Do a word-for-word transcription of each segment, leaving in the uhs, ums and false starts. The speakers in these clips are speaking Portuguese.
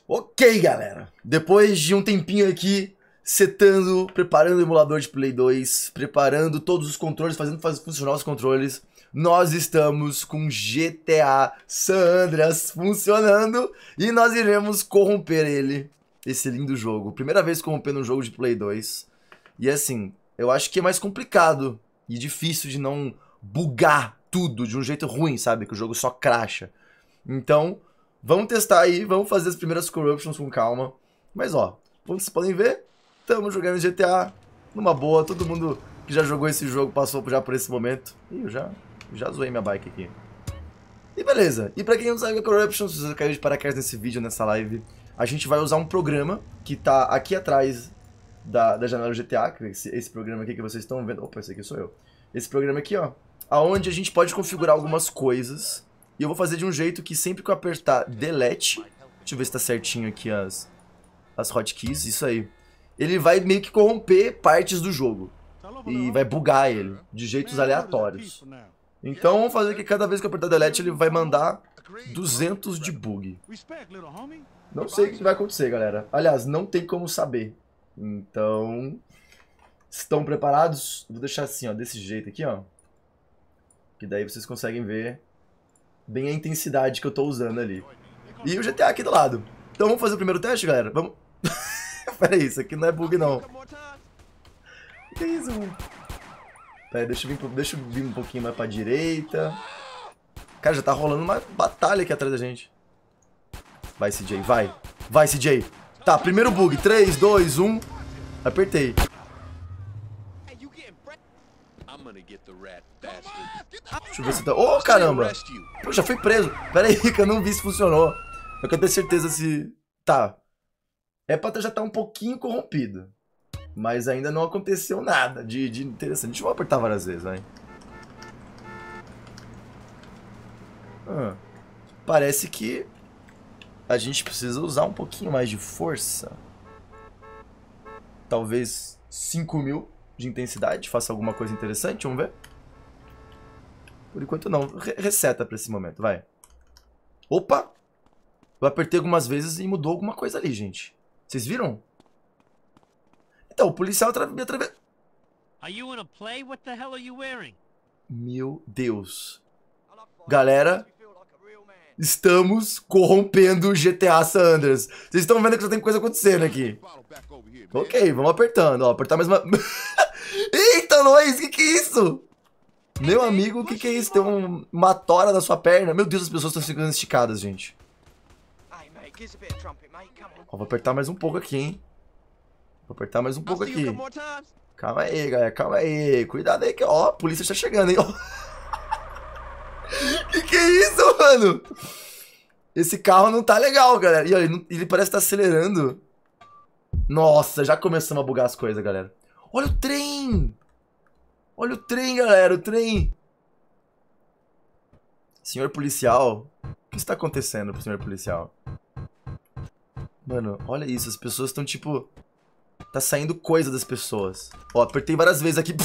Ok, galera. Depois de um tempinho aqui, setando, preparando o emulador de Play dois, preparando todos os controles, fazendo faz, funcionar os controles, nós estamos com G T A San Andreas funcionando e nós iremos corromper ele, esse lindo jogo. Primeira vez corrompendo um jogo de Play dois. E assim, eu acho que é mais complicado e difícil de não bugar tudo de um jeito ruim, sabe? Que o jogo só cracha. Então, vamos testar aí, vamos fazer as primeiras corruptions com calma. Mas ó, como vocês podem ver, estamos jogando G T A numa boa. Todo mundo que já jogou esse jogo passou já por esse momento. Ih, eu já, já zoei minha bike aqui. E beleza, e pra quem não sabe o que é corruption, se você caiu de paraquedas nesse vídeo, nessa live, a gente vai usar um programa que tá aqui atrás da, da janela do G T A, que esse, esse programa aqui que vocês estão vendo. Opa, esse aqui sou eu. Esse programa aqui, ó, aonde a gente pode configurar algumas coisas. E eu vou fazer de um jeito que sempre que eu apertar Delete, deixa eu ver se tá certinho aqui as, as hotkeys, isso aí. Ele vai meio que corromper partes do jogo. E vai bugar ele, de jeitos aleatórios. Então vamos fazer que cada vez que eu apertar Delete ele vai mandar duzentos de bug. Não sei o que vai acontecer, galera. Aliás, não tem como saber. Então, estão preparados? Vou deixar assim, ó, desse jeito aqui, ó. Que daí vocês conseguem ver bem a intensidade que eu tô usando ali. E o G T A aqui do lado. Então vamos fazer o primeiro teste, galera? Vamos... Pera aí, isso aqui não é bug, não. O que é isso, mano? Pera aí, deixa eu, vir, deixa eu vir um pouquinho mais pra direita. Cara, já tá rolando uma batalha aqui atrás da gente. Vai, C J, vai. Vai, C J. Tá, primeiro bug. três, dois, um. Apertei. Deixa eu ver se tá... Ô, oh, caramba! Eu já fui preso. Pera aí, que eu não vi se funcionou. Eu quero ter certeza se... Tá. É pra já estar um pouquinho corrompido. Mas ainda não aconteceu nada de, de interessante. Deixa eu apertar várias vezes, vai. Ah, parece que a gente precisa usar um pouquinho mais de força. Talvez cinco mil de intensidade faça alguma coisa interessante, vamos ver. Por enquanto não. Re reseta pra esse momento, vai. Opa! Eu apertei algumas vezes e mudou alguma coisa ali, gente. Vocês viram? Então, o policial me atravessou. Meu Deus. Galera, estamos corrompendo o G T A San Andreas. Vocês estão vendo que já tem coisa acontecendo aqui. Ok, vamos apertando. Ó, apertar mais uma... Eita, nós! Que que é isso? Meu amigo, o que que é isso? Tem um... uma tora na sua perna. Meu Deus, as pessoas estão ficando esticadas, gente. Ó, vou apertar mais um pouco aqui, hein. Vou apertar mais um pouco aqui. Calma aí, galera. Calma aí. Cuidado aí que, ó, a polícia está chegando, hein. Que que é isso, mano? Esse carro não tá legal, galera. E olha, ele, ele parece estar tá acelerando. Nossa, já começamos a bugar as coisas, galera. Olha o trem. Olha o trem, galera. O trem. Senhor policial. O que está acontecendo pro senhor policial? Mano, olha isso. As pessoas estão tipo... Tá saindo coisa das pessoas. Ó, apertei várias vezes aqui.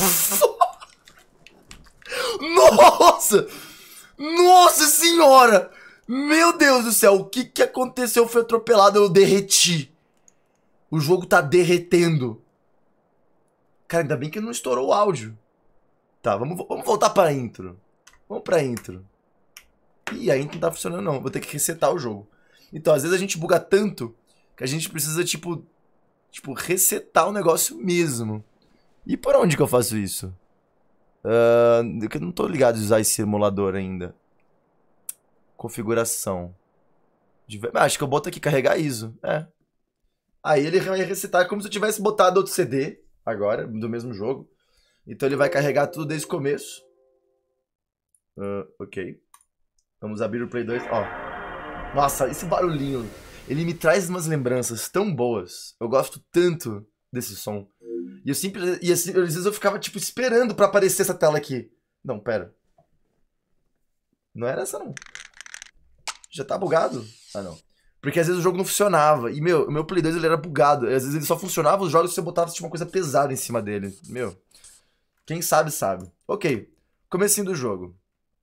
Nossa! Nossa senhora! Meu Deus do céu, o que que aconteceu? Foi atropelado, eu derreti. O jogo tá derretendo. Cara, ainda bem que não estourou o áudio. Tá, vamos, vamos voltar pra intro. Vamos pra intro. Ih, a intro não tá funcionando não. Vou ter que resetar o jogo. Então, às vezes a gente buga tanto que a gente precisa, tipo... Tipo, resetar o negócio mesmo. E por onde que eu faço isso? Uh, eu não tô ligado a usar esse emulador ainda. Configuração. De... Ah, acho que eu boto aqui carregar I S O. É. Aí ele vai resetar como se eu tivesse botado outro C D. Agora, do mesmo jogo. Então ele vai carregar tudo desde o começo. Uh, ok. Vamos abrir o Play dois. Ó. Nossa, esse barulhinho. Ele me traz umas lembranças tão boas. Eu gosto tanto desse som. E eu sempre... E assim, às vezes eu ficava, tipo, esperando pra aparecer essa tela aqui. Não, pera. Não era essa, não. Já tá bugado? Ah, não. Porque às vezes o jogo não funcionava. E, meu, o meu Play dois ele era bugado. E, às vezes ele só funcionava os jogos se você botava tipo, uma coisa pesada em cima dele. Meu. Quem sabe, sabe. Ok. Comecinho do jogo.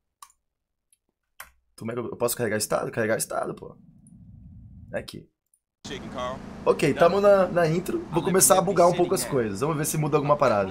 Como é que eu, eu posso carregar estado? Carregar estado, pô. Aqui. Ok, tamo na, na intro. Vou começar a bugar um pouco as coisas. Vamos ver se muda alguma parada.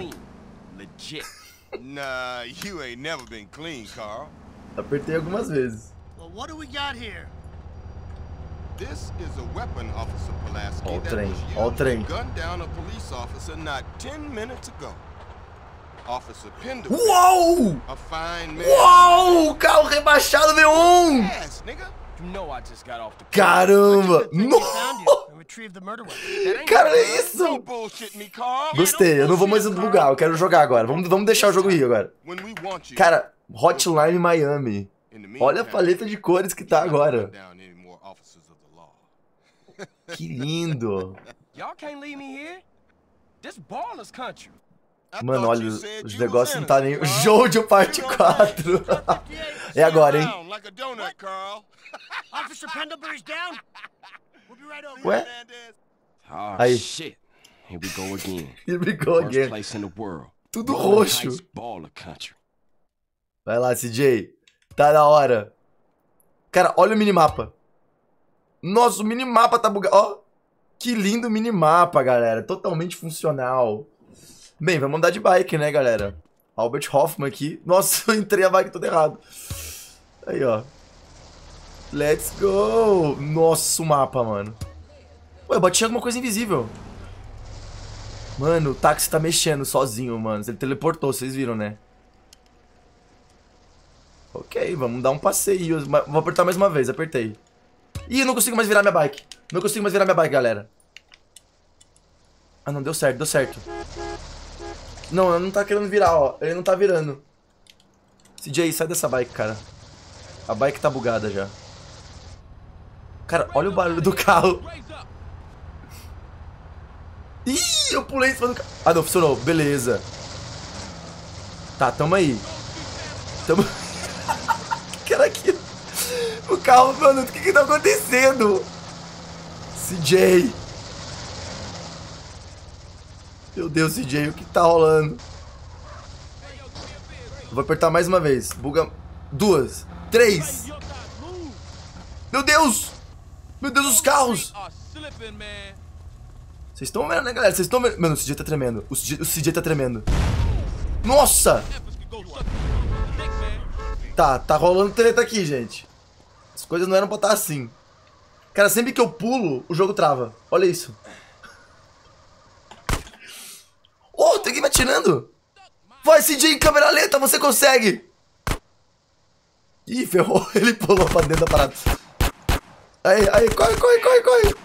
Nah, you ain't never been clean, Carl. Apertei algumas vezes. Well, what do we got here? This is a weapon, Officer Pulaski, Ó o that trem, was ó o used trem. to gun down a police officer not ten minutes ago. Officer Penderfield, Uou! a fine man. Uou! Carro rebaixado V um! Yes, nigga. You know I just got off the Caramba! Good thing we found you No! and retrieved the murder weapon. That ain't Cara, good. é isso? Don't bullshit me, Carl. Gostei, eu não vou mais bugar, eu quero jogar agora. Vamos, vamos deixar o jogo ir agora. When we want you, Cara, Hotline Miami. in the Olha a meantime, paleta de cores que tá gun agora. down any more officers of the law. Que lindo. Y'all can't leave me here. This baller's country. I Mano, thought olha, you os, said os you negócios was não tá nem... innocent, Carl. Jojo parte quatro. É agora, hein? Down like a donut, Carl. Officer Pendlebury's down. We'll be right over. Ué? Oh, Aí. shit. Here we go again. Ele brigou Worst again. place in the world. Tudo Rolling roxo. Heights, baller country. Vai lá, C J. Tá na hora. Cara, olha o minimapa. Nossa, o minimapa tá bugado. Ó, que lindo minimapa, galera. Totalmente funcional. Bem, vamos andar de bike, né, galera? Albert Hoffman aqui. Nossa, eu entrei a bike todo errado. Aí, ó. Let's go. Nossa, o mapa, mano. Ué, eu bati alguma coisa invisível. Mano, o táxi tá mexendo sozinho, mano. Ele teleportou, vocês viram, né? Ok, vamos dar um passeio. Vou apertar mais uma vez, apertei. Ih, eu não consigo mais virar minha bike. Não consigo mais virar minha bike, galera. Ah, não, deu certo, deu certo. Não, ele não tá querendo virar, ó. Ele não tá virando. C J, sai dessa bike, cara. A bike tá bugada já. Cara, olha o barulho do carro. Ih, eu pulei em cima do carro. Ah, não, funcionou. Beleza. Tá, tamo aí. Tamo... O que era aquilo? O carro, mano, o que que tá acontecendo? C J. Meu Deus, C J, o que tá rolando? Vou apertar mais uma vez. Buga. Duas. Três. Meu Deus! Meu Deus, os carros! Vocês estão vendo, né, galera? Vocês estão vendo? Mano, o C J tá tremendo. O C J, o C J tá tremendo. Nossa! Tá, tá rolando treta aqui, gente. As coisas não eram pra estar assim. Cara, sempre que eu pulo, o jogo trava. Olha isso. Oh, tem alguém me atirando. Vai, C J, em câmera lenta, você consegue. Ih, ferrou. Ele pulou pra dentro da parada. Aí, aí, corre, corre, corre, corre.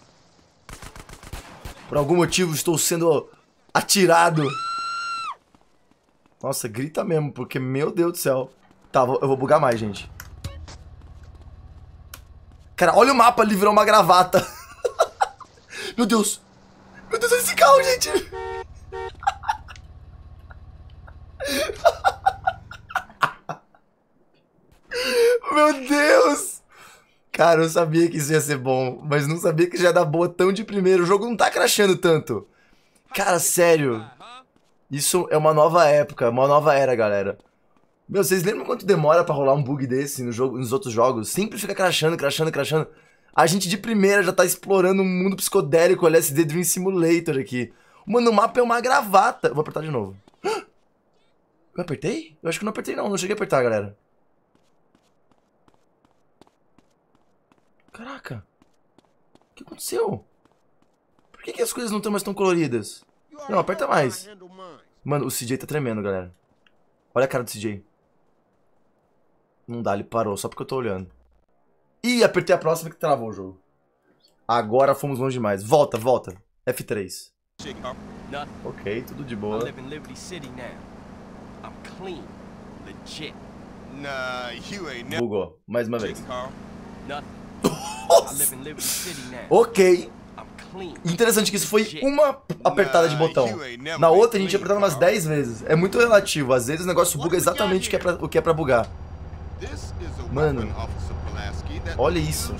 Por algum motivo estou sendo atirado. Nossa, grita mesmo, porque, meu Deus do céu. Tá, eu vou bugar mais, gente. Cara, olha o mapa, ele virou uma gravata. Meu Deus. Meu Deus, olha esse carro, gente. Meu Deus. Cara, eu sabia que isso ia ser bom, mas não sabia que já ia dar boa tão de primeiro. O jogo não tá crashando tanto. Cara, sério. Isso é uma nova época, uma nova era, galera. Meu, vocês lembram quanto demora pra rolar um bug desse no jogo, nos outros jogos? Sempre fica crashando, crashando, crashando. A gente de primeira já tá explorando um mundo psicodélico, L S D Dream Simulator aqui. Mano, o mapa é uma gravata. Eu vou apertar de novo. Eu apertei? Eu acho que não apertei não, não cheguei a apertar, galera. Caraca. O que aconteceu? Por que, que as coisas não estão mais tão coloridas? Não, aperta mais. Mano, o C J tá tremendo, galera. Olha a cara do C J. Não dá, ele parou, só porque eu tô olhando. Ih, apertei a próxima que travou o jogo. Agora fomos longe demais. Volta, volta. F três. Ok, tudo de boa. I live in Liberty City now. I'm clean, legit. Nah, you ain't never Bugou, mais uma vez. been, Carl. Nothing. I live in Liberty City now. Ok. I'm clean. Interessante que isso foi uma apertada de botão. Na outra a gente apertava umas dez vezes. É muito relativo. Às vezes o negócio buga exatamente o que é pra, o que é pra bugar. Mano, olha isso.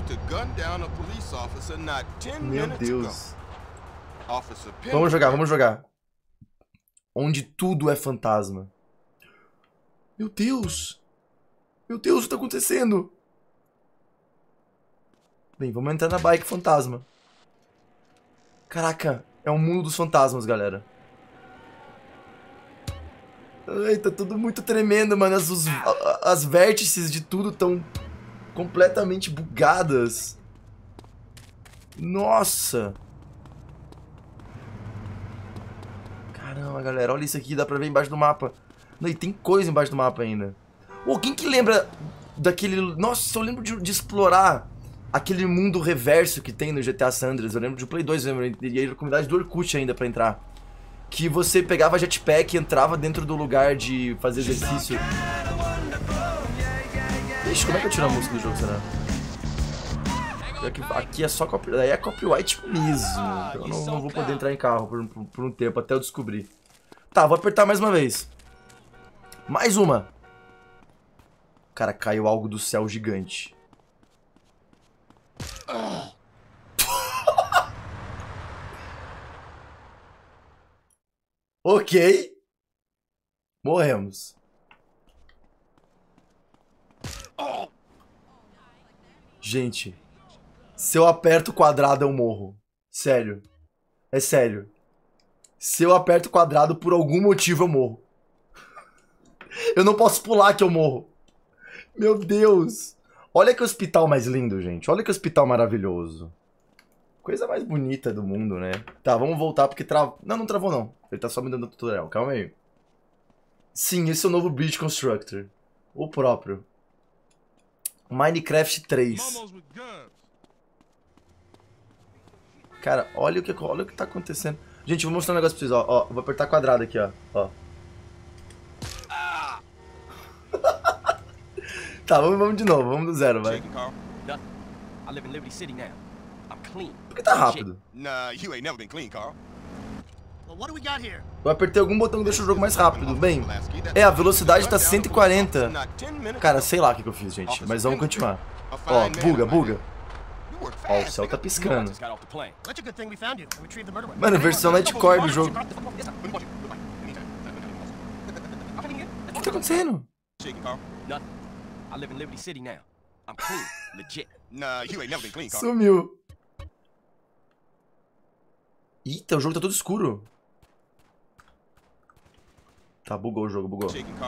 Meu Deus. Vamos jogar, vamos jogar. Onde tudo é fantasma. Meu Deus. Meu Deus, o que tá acontecendo? Bem, vamos entrar na bike fantasma. Caraca, é um mundo dos fantasmas, galera. Ai, tá tudo muito tremendo, mano. As, os, as vértices de tudo estão completamente bugadas. Nossa. Caramba, galera, olha isso aqui, dá pra ver embaixo do mapa. Não, e tem coisa embaixo do mapa ainda. Ô, quem que lembra daquele... Nossa, eu lembro de, de explorar aquele mundo reverso que tem no G T A San Andreas. Eu lembro de Play dois, eu lembro, e a comunidade do Orkut ainda pra entrar. Que você pegava jetpack e entrava dentro do lugar de fazer exercício. Ixi, como é que eu tiro a música do jogo, será? Aqui, aqui é só copyright, daí é copyright mesmo. Então eu não, não vou poder entrar em carro por, por, por um tempo, até eu descobrir. Tá, vou apertar mais uma vez. Mais uma. Cara, caiu algo do céu gigante. Ok. Morremos. Gente, se eu aperto o quadrado eu morro. Sério. É sério. Se eu aperto o quadrado por algum motivo eu morro. Eu não posso pular que eu morro. Meu Deus. Olha que hospital mais lindo, gente. Olha que hospital maravilhoso. Coisa mais bonita do mundo, né? Tá, vamos voltar porque travou. Não, não travou não. Ele tá só me dando tutorial. Calma aí. Sim, esse é o novo Bridge Constructor. O próprio. Minecraft três. Cara, olha o que, olha o que tá acontecendo. Gente, eu vou mostrar um negócio pra vocês, ó. Ó, vou apertar quadrado aqui, ó. Ó. Tá, vamos, vamos de novo. Vamos do zero, vai. Por que tá rápido? Eu apertei algum botão que deixa o jogo mais rápido. Bem, é, a velocidade tá cento e quarenta. Cara, sei lá o que, que eu fiz, gente. Mas vamos continuar. Ó, buga, buga. Ó, o céu tá piscando. Mano, versão Nightcore do jogo. O que tá acontecendo? Sumiu. Eita, o jogo tá todo escuro. Tá, bugou o jogo, bugou.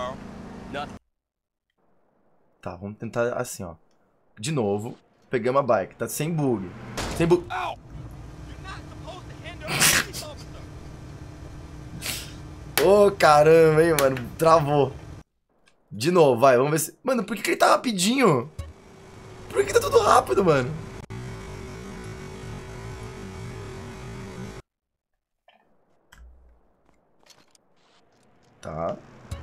Tá, vamos tentar assim, ó. De novo. Pegamos a bike, tá sem bug. Sem bug. Ô, oh, caramba, hein, mano. Travou. De novo, vai, vamos ver se... Mano, por que, que ele tá rapidinho? Por que tá tudo rápido, mano? Tá.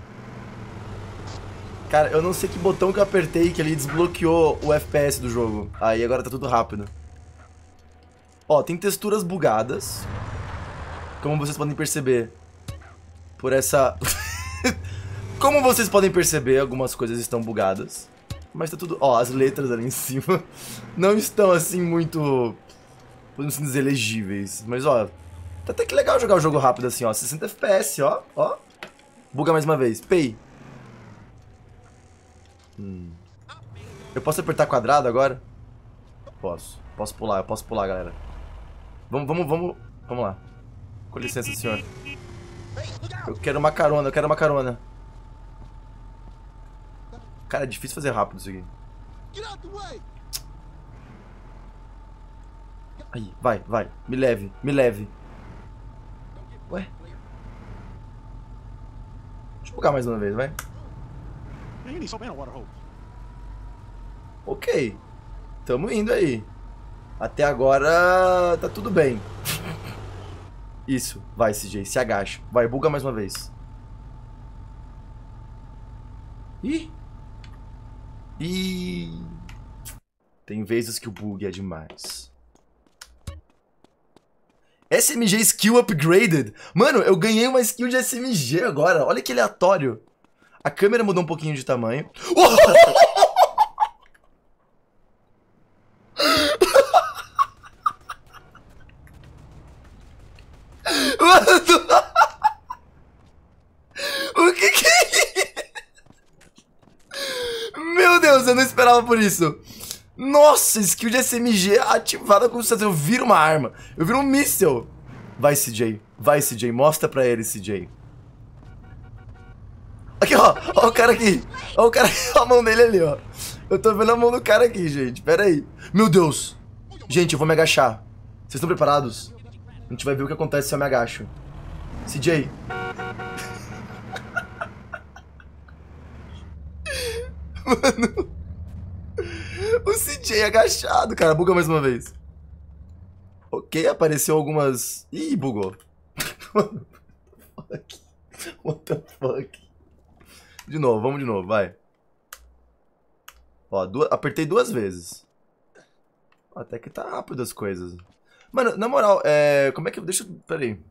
Cara, eu não sei que botão que eu apertei que ele desbloqueou o F P S do jogo. Aí agora tá tudo rápido. Ó, tem texturas bugadas. Como vocês podem perceber. Por essa... Como vocês podem perceber, algumas coisas estão bugadas. Mas tá tudo... Ó, as letras ali em cima não estão assim muito... Podemos dizer, legíveis. Mas ó, tá até que legal jogar o jogo rápido assim, ó. sessenta F P S, ó, ó. Buga mais uma vez. Pay. Hum. Eu posso apertar quadrado agora? Posso. Posso pular, eu posso pular, galera. Vamos, vamos, vamos. Vamos lá. Com licença, senhor. Eu quero uma carona, eu quero uma carona. Cara, é difícil fazer rápido isso aqui. Aí, vai, vai. Me leve, me leve. Ué? Deixa eu bugar mais uma vez, vai. Ok. Tamo indo aí. Até agora tá tudo bem. Isso, vai, C J, se agacha. Vai, buga mais uma vez. Ih! Ih! Tem vezes que o bug é demais. S M G Skill Upgraded. Mano, eu ganhei uma skill de S M G agora. Olha que aleatório. A câmera mudou um pouquinho de tamanho. O que que é isso? Meu Deus, eu não esperava por isso. Nossa, skill de S M G ativada com sucesso. Eu viro uma arma. Eu viro um míssel. Vai, C J. Vai, C J. Mostra pra ele, C J. Aqui, ó. Ó o cara aqui. Ó o cara aqui. Ó a mão dele ali, ó. Eu tô vendo a mão do cara aqui, gente. Pera aí. Meu Deus. Gente, eu vou me agachar. Vocês estão preparados? A gente vai ver o que acontece se eu me agacho. C J. Mano. O C J agachado, cara. Buga mais uma vez. Ok, apareceu algumas... Ih, bugou. What the fuck? De novo, vamos de novo, vai. Ó, duas... apertei duas vezes. Até que tá rápido as coisas. Mano, na moral, é... como é que... Deixa eu... Pera aí.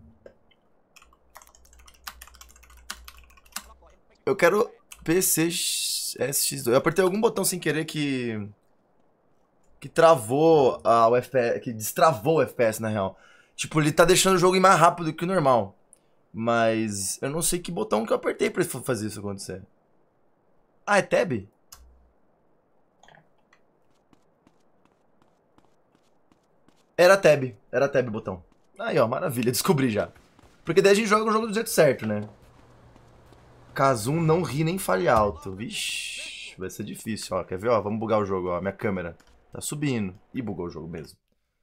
Eu quero P C S X dois. Eu apertei algum botão sem querer que... Que travou a, o F P S, que destravou o F P S, na real. Tipo, ele tá deixando o jogo ir mais rápido que o normal. Mas eu não sei que botão que eu apertei pra fazer isso acontecer. Ah, é Tab? Era Tab, era Tab o botão. Aí, ó, maravilha, descobri já. Porque daí a gente joga o jogo do jeito certo, né? Kazum não ri nem fale alto. Vixe, vai ser difícil, ó. Quer ver, ó? Vamos bugar o jogo, ó. Minha câmera. Tá subindo. Ih, bugou o jogo mesmo.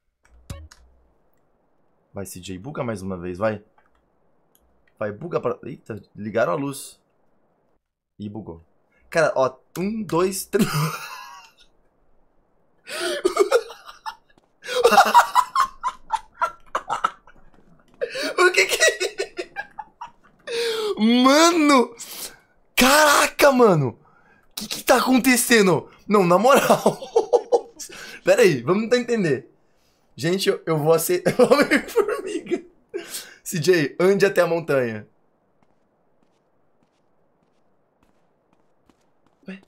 Vai, C J. Buga mais uma vez, vai. Vai, buga pra... Eita, ligaram a luz. Ih, bugou. Cara, ó. Um, dois, três... O que que é? Mano! Caraca, mano! O que que tá acontecendo? Não, na moral... Pera aí, vamos tentar entender. Gente, eu, eu vou aceitar... Formiga. C J, ande até a montanha. Ué?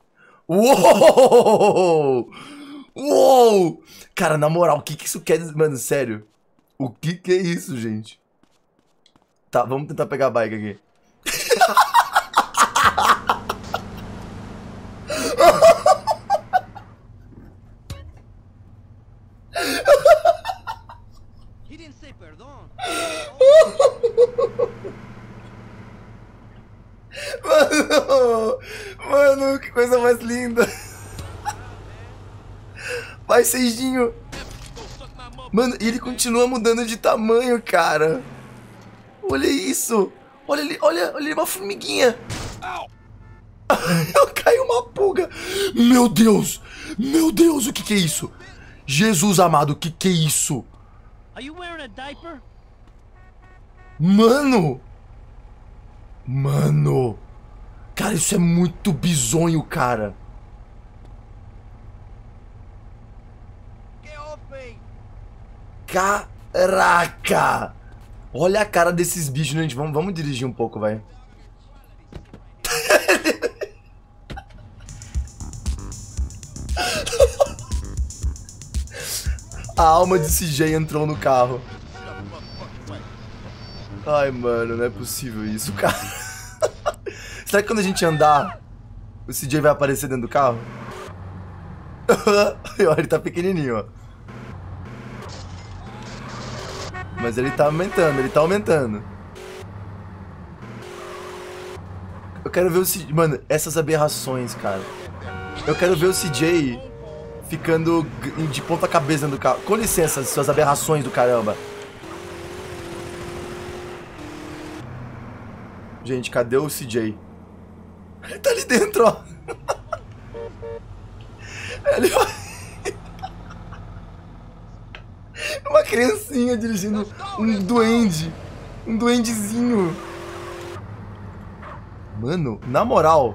Uou! Uou! Cara, na moral, o que que isso quer dizer? Mano, sério. O que que é isso, gente? Tá, vamos tentar pegar a bike aqui. Mano, mano, que coisa mais linda. Vai, Seijinho. Mano, ele continua mudando de tamanho, cara. Olha isso. Olha ali, olha, olha uma formiguinha. Caiu uma pulga. Meu Deus. Meu Deus, o que que é isso? Jesus amado, o que que é isso? Mano. Mano. Cara, isso é muito bizonho, cara. Caraca. Olha a cara desses bichos, né, gente? Vamos, vamos dirigir um pouco, vai. A alma de C J entrou no carro. Ai, mano, não é possível isso, cara. Será que quando a gente andar, o C J vai aparecer dentro do carro? Olha, ele tá pequenininho, ó. Mas ele tá aumentando, ele tá aumentando. Eu quero ver o C J... Mano, essas aberrações, cara. Eu quero ver o C J ficando de ponta cabeça dentro do carro. Com licença, suas aberrações do caramba. Gente, cadê o C J? Ele tá ali dentro, ó. Ele vai... Uma criancinha dirigindo um duende. Um duendezinho. Mano, na moral.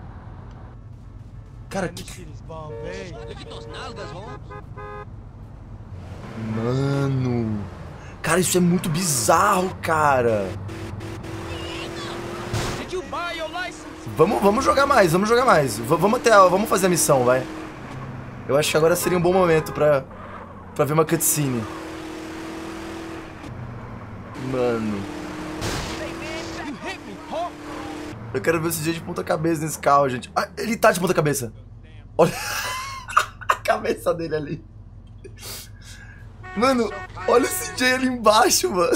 Cara, que... Mano. Cara, isso é muito bizarro, cara. Vamos, vamos jogar mais, vamos jogar mais. V vamos até, vamos fazer a missão, vai. Eu acho que agora seria um bom momento pra, pra ver uma cutscene. Mano. Eu quero ver esse dia de ponta cabeça nesse carro, gente. Ah, ele tá de ponta cabeça. Olha. cabeça dele ali. Mano, olha o C J ali embaixo, mano.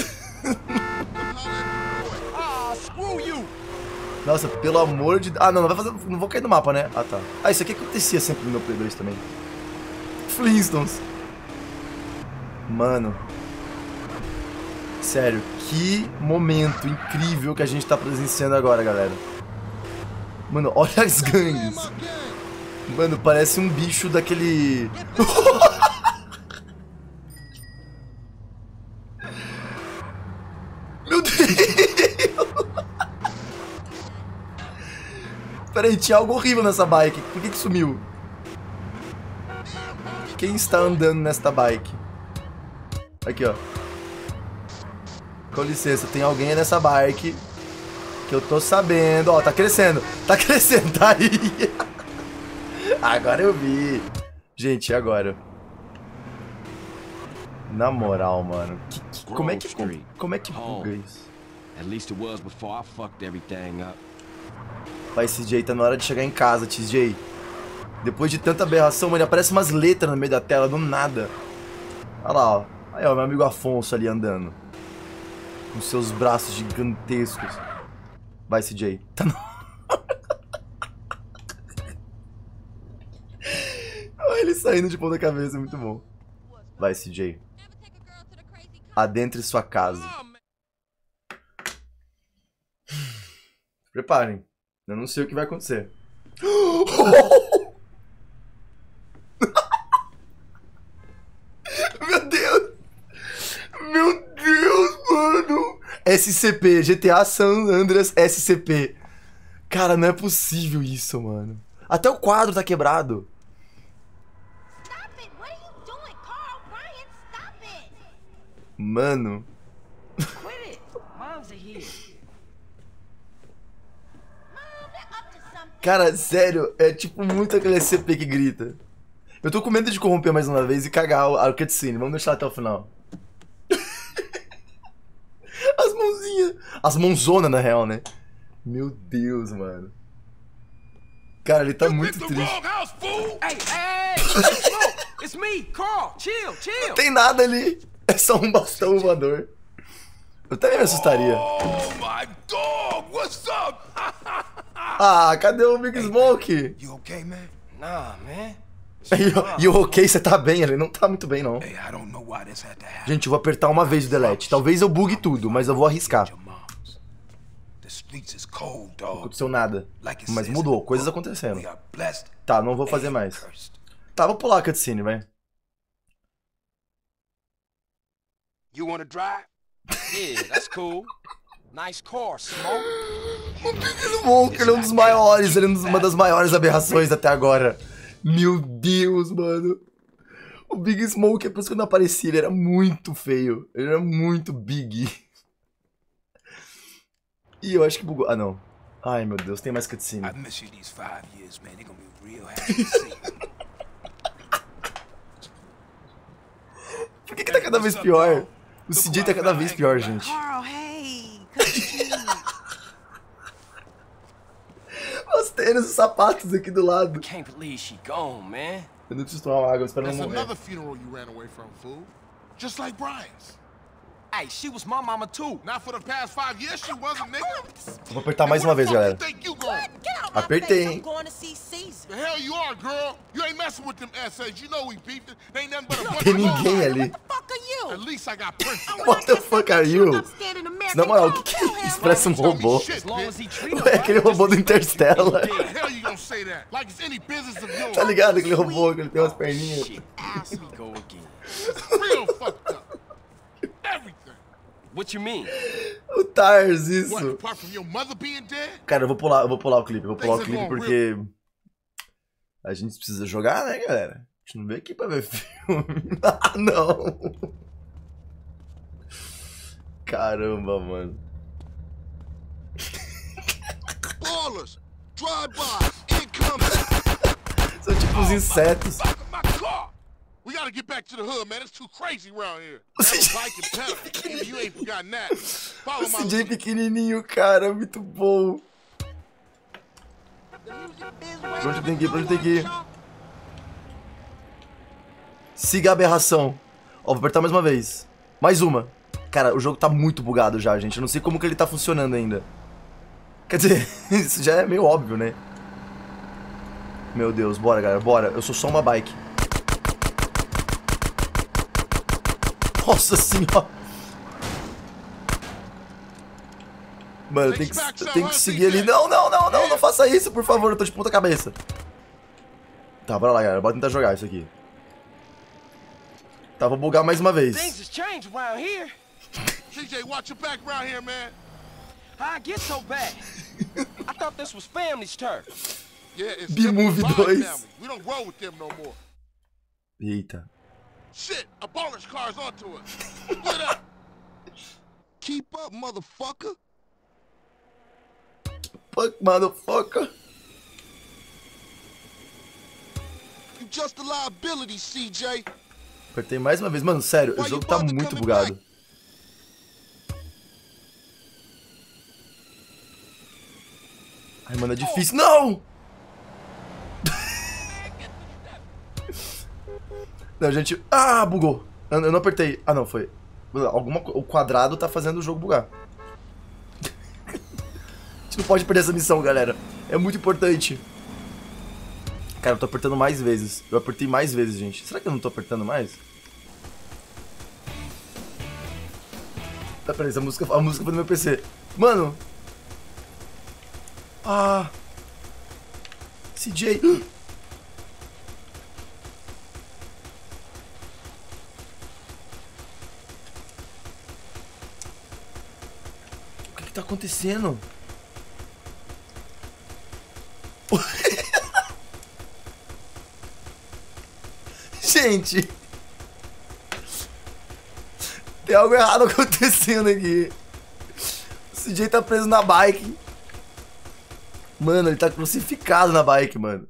Nossa, pelo amor de... Ah, não, não vai fazer... Não vou cair no mapa, né? Ah, tá. Ah, isso aqui acontecia sempre no meu Play dois também. Flintstones. Mano. Sério, que momento incrível que a gente tá presenciando agora, galera. Mano, olha as gangues. Mano, parece um bicho daquele... Meu Deus! Peraí, tinha algo horrível nessa bike. Por que que sumiu? Quem está andando nesta bike? Aqui, ó. Com licença, tem alguém nessa bike que eu tô sabendo. Ó, tá crescendo. Tá crescendo, tá aí. Agora eu vi. Gente, e agora? Na moral, mano. Que, que, como é que... Como é que buga isso? At least it was before I fucked everything up. Vai, C J, tá na hora de chegar em casa, T J. Depois de tanta aberração, mano, aparece umas letras no meio da tela, do nada. Olha lá, ó. Aí, ó, meu amigo Afonso ali andando. Com seus braços gigantescos. Vai, C J. Tá no... Olha ele saindo de ponta cabeça, muito bom. Vai, C J. Adentre sua casa. Preparem. Eu não sei o que vai acontecer. Meu Deus! Meu Deus, mano! S C P, G T A San Andreas S C P. Cara, não é possível isso, mano. Até o quadro tá quebrado. Mano. Cara, sério, é tipo muito aquele S C P que grita. Eu tô com medo de corromper mais uma vez e cagar a cutscene. Vamos deixar até o final. As mãozinhas. As mãozonas, na real, né? Meu Deus, mano. Cara, ele tá muito triste. Não tem nada ali. É só um bastão voador. Eu também me assustaria. Oh my dog, what's up? Ah, cadê o Big Smoke? You okay, man? Nah, man. E o ok, você tá bem? Ele não tá muito bem, não. Hey, I don't know why this had to happen. Gente, eu vou apertar uma vez o delete. Talvez eu bugue tudo, mas eu vou arriscar. The streets is cold, dog. Não aconteceu nada. Like it Mas says mudou, in the coisas book, acontecendo. we are blessed Tá, não vou fazer and mais. cursed. Tá, vou pular a cutscene, vai. You wanna drive? Yeah, that's cool. Nice car, Smoke. O Big Smoke, ele é um dos maiores, ele é uma das maiores aberrações até agora. Meu Deus, mano. O Big Smoke, depois quando aparecia, ele era muito feio. Ele era muito big. E eu acho que bugou. Ah, não. Ai, meu Deus, tem mais cutscene. I've missed you these five years, man. They're gonna be real happy to see you. Por que que tá cada vez pior? O C J tá cada vez pior, gente. Carl, hey. Os tênis, os sapatos aqui do lado. Can't believe she gone, man. Eu não preciso tomar uma água, espero não That's morrer. another funeral you ran away from, fool. Just like Brian's. Hey, she was my mama too. Not for the past five years, she wasn't, nigga. Vou apertar mais uma vez, galera. Think you going? Apertei, hein? The hell you are, girl. You ain't messing with them S As. You know we beefed. They ain't nothing but a bunch Tem of ninguém hoes. ali. At least I got principles. What the fuck are you? Na moral, o que que é isso? Parece um robô. As long as he treat her É right. aquele robô do Interstellar. How the hell you gonna say that? Like it's any business of yours. Tá ligado? Aquele robô que ele tem umas perninhas. Shit, here we go again. Real fucked up. Everything. What you mean? O Tars, What, isso. apart from your mother being dead? Cara, eu vou pular, eu vou pular o clipe. Eu vou pular o clipe porque a gente precisa jogar, né, galera? A gente não veio aqui pra ver filme. Ah, não. Caramba, mano. Ballers, drive-by, incoming. São tipo uns insetos. Back of my car. We gotta get back to the hood, man. It's too crazy around here. That was bike and pedal. You ain't forgotten that. Follow O my C J lead. pequenininho, cara. Muito bom. Pra onde tem que ir? Pra onde tem que ir? Siga a aberração. Ó, vou apertar mais uma vez. Mais uma. Cara, o jogo tá muito bugado já, gente. Eu não sei como que ele tá funcionando ainda. Quer dizer, isso já é meio óbvio, né? Meu Deus, bora, galera, bora. Eu sou só uma bike. Nossa senhora. Mano, eu tenho que, eu tenho que seguir ali. Não, não, não, não, não faça isso, por favor. Eu tô de ponta cabeça. Tá, bora lá, galera. Bora tentar jogar isso aqui. Tá, vou bugar mais uma vez. Things has changed around here. C J, watch your back around here, man. How I get so bad? I thought this was family's turf. Yeah, it's B-Movie Simple Vibe dois. family. We don't roll with them no more. Eita. Shit, a baller's car's onto us. Split up. Keep up, motherfucker. Fuck, motherfucker. You just a liability, C J. Apertei mais uma vez. Mano, sério, o jogo tá muito bugado. Ai, mano, é difícil. Não! Não, gente... Ah, bugou. Eu eu não apertei. Ah, não, foi. Alguma... O quadrado tá fazendo o jogo bugar. A gente não pode perder essa missão, galera. É muito importante. Cara, eu tô apertando mais vezes. Eu apertei mais vezes, gente. Será que eu não tô apertando mais? Tá, peraí, essa música, a música foi no meu P C. Mano! Ah! C J! O que que tá acontecendo? Gente! Tem algo errado acontecendo aqui. O C J tá preso na bike. Mano, ele tá crucificado na bike, mano.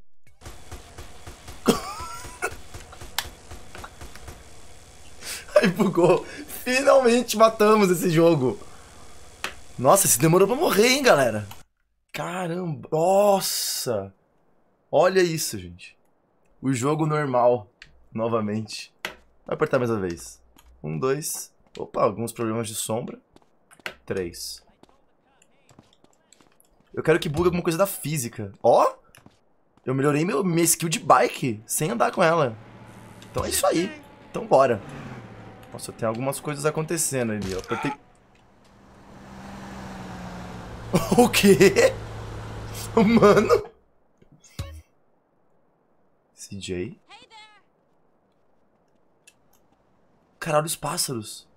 Aí bugou. Finalmente matamos esse jogo. Nossa, esse demorou pra morrer, hein, galera. Caramba. Nossa. Olha isso, gente. O jogo normal. Novamente. Vai apertar mais uma vez. Um, dois. Opa, alguns problemas de sombra. Três. Eu quero que bugue alguma coisa da física. Ó! Eu melhorei meu, minha skill de bike sem andar com ela. Então é isso aí. Então bora. Nossa, tem algumas coisas acontecendo ali. Eu apertei... O quê? Mano? C J? Caralho, os pássaros.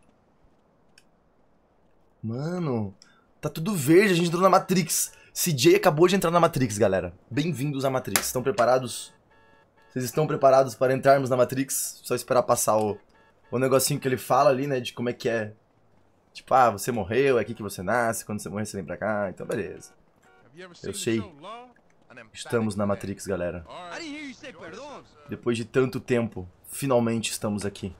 Mano, tá tudo verde, a gente entrou na Matrix. C J acabou de entrar na Matrix, galera. Bem-vindos à Matrix. Estão preparados? Vocês estão preparados para entrarmos na Matrix? Só esperar passar o, o negocinho que ele fala ali, né? De como é que é. Tipo, ah, você morreu, é aqui que você nasce. Quando você morrer, você vem pra cá. Então, beleza. Eu sei. Estamos na Matrix, galera. Depois de tanto tempo, finalmente estamos aqui.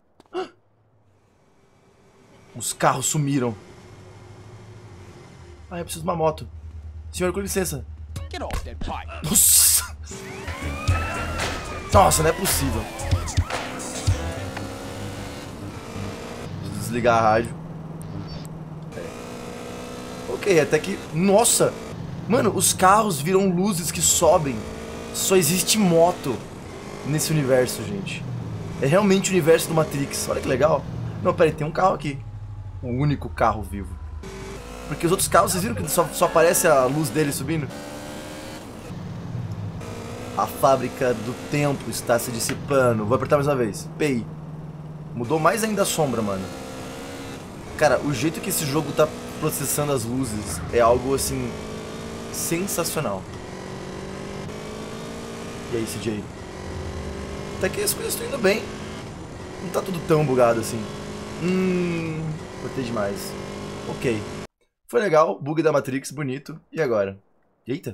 Os carros sumiram. Ah, eu preciso de uma moto. Senhor, com licença. Nossa! Nossa, não é possível. Preciso desligar a rádio. É. Ok, até que... Nossa! Mano, os carros viram luzes que sobem. Só existe moto nesse universo, gente. É realmente o universo do Matrix. Olha que legal. Não, peraí, tem um carro aqui. O único carro vivo. Porque os outros carros, vocês viram que só, só aparece a luz dele subindo? A fábrica do tempo está se dissipando. Vou apertar mais uma vez. P I. Mudou mais ainda a sombra, mano. Cara, o jeito que esse jogo tá processando as luzes é algo, assim, sensacional. E aí, C J? Até que as coisas estão indo bem. Não tá tudo tão bugado assim. Hum... Cortei demais. Ok. Foi legal, bug da Matrix, bonito. E agora? Eita.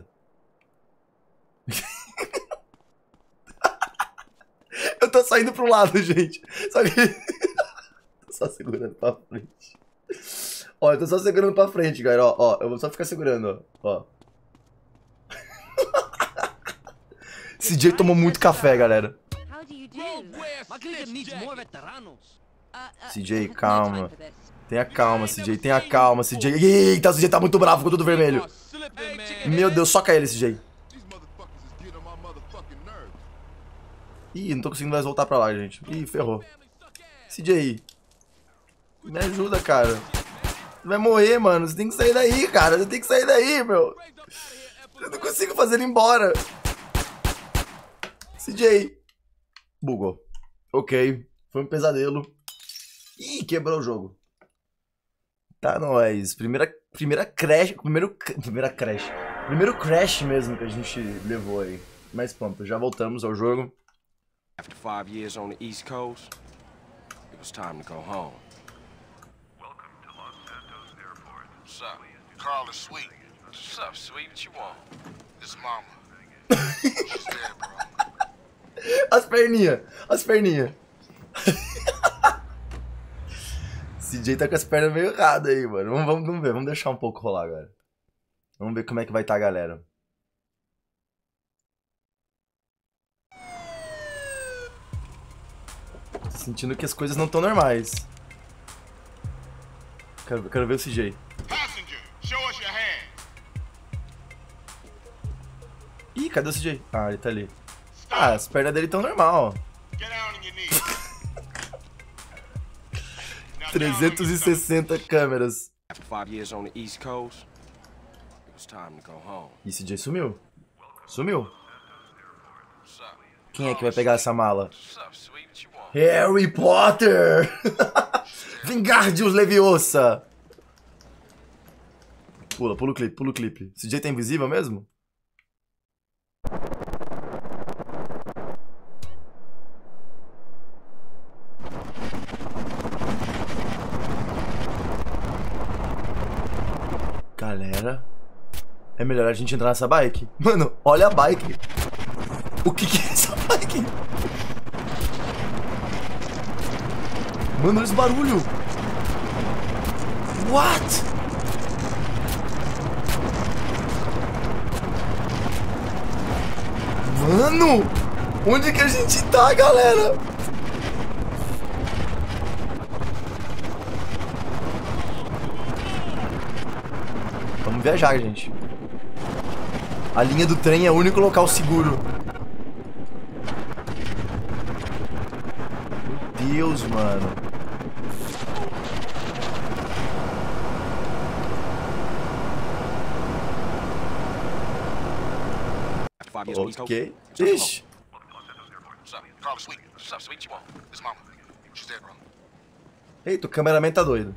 Eu tô saindo pro lado, gente. Só que... Tô só segurando pra frente. Ó, eu tô só segurando pra frente, galera. Ó, ó, eu vou só ficar segurando, ó. Ó. C J tomou muito café, galera. Cleveland needs more veteranos. C J, calma. Tenha calma, C J. Tenha calma, C J. Eita, o C J tá muito bravo com tudo vermelho. Meu Deus, soca ele, C J. Ih, não tô conseguindo mais voltar pra lá, gente. Ih, ferrou. C J. Me ajuda, cara. Você vai morrer, mano. Você tem que sair daí, cara. Você tem que sair daí, meu. Eu não consigo fazer ele embora. C J. Bugou. Ok. Foi um pesadelo. Ih, quebrou o jogo. Tá, nóis. Primeira, primeira crash. Primeiro, primeira crash. Primeiro crash mesmo que a gente levou aí. Mas pronto, já voltamos ao jogo. After five years on the East Coast, it was time to go home. Welcome to Los Santos Airport. What's up? Carl is sweet. What's up, sweet? What you want? This mama. She's dead, bro. As perninhas. As perninhas. C J tá com as pernas meio erradas aí, mano. Vamos, vamos, vamos ver. Vamos deixar um pouco rolar agora. Vamos ver como é que vai estar a galera. Tô sentindo que as coisas não estão normais. Quero, quero ver o C J. Passenger, show us your hand. Ih, cadê o C J? Ah, ele tá ali. Ah, as pernas dele estão normal. Get down on your knees. Now down on trezentas e your stomach. sessenta câmeras. After five years on the East Coast, it was time to go home. E C J sumiu. Sumiu. What's up? Quem é que vai pegar essa mala? What's up, sweet? What you want? Harry Potter! Vingardius Leviosa! Pula, pula o clipe, pula o clipe. C J tá invisível mesmo? Galera, é melhor a gente entrar nessa bike? Mano, olha a bike. O que que é essa bike? Mano, olha esse barulho. What? Mano, onde que a gente tá, galera? Vamos viajar, gente. A linha do trem é o único local seguro. Meu Deus, mano. After five years on the East Coast, Ok. it was time to go home. Ixi. What's up? Carl is sweet. What's up, sweet? What you want? This mama. She's dead, bro. Eita, o cameraman tá doido.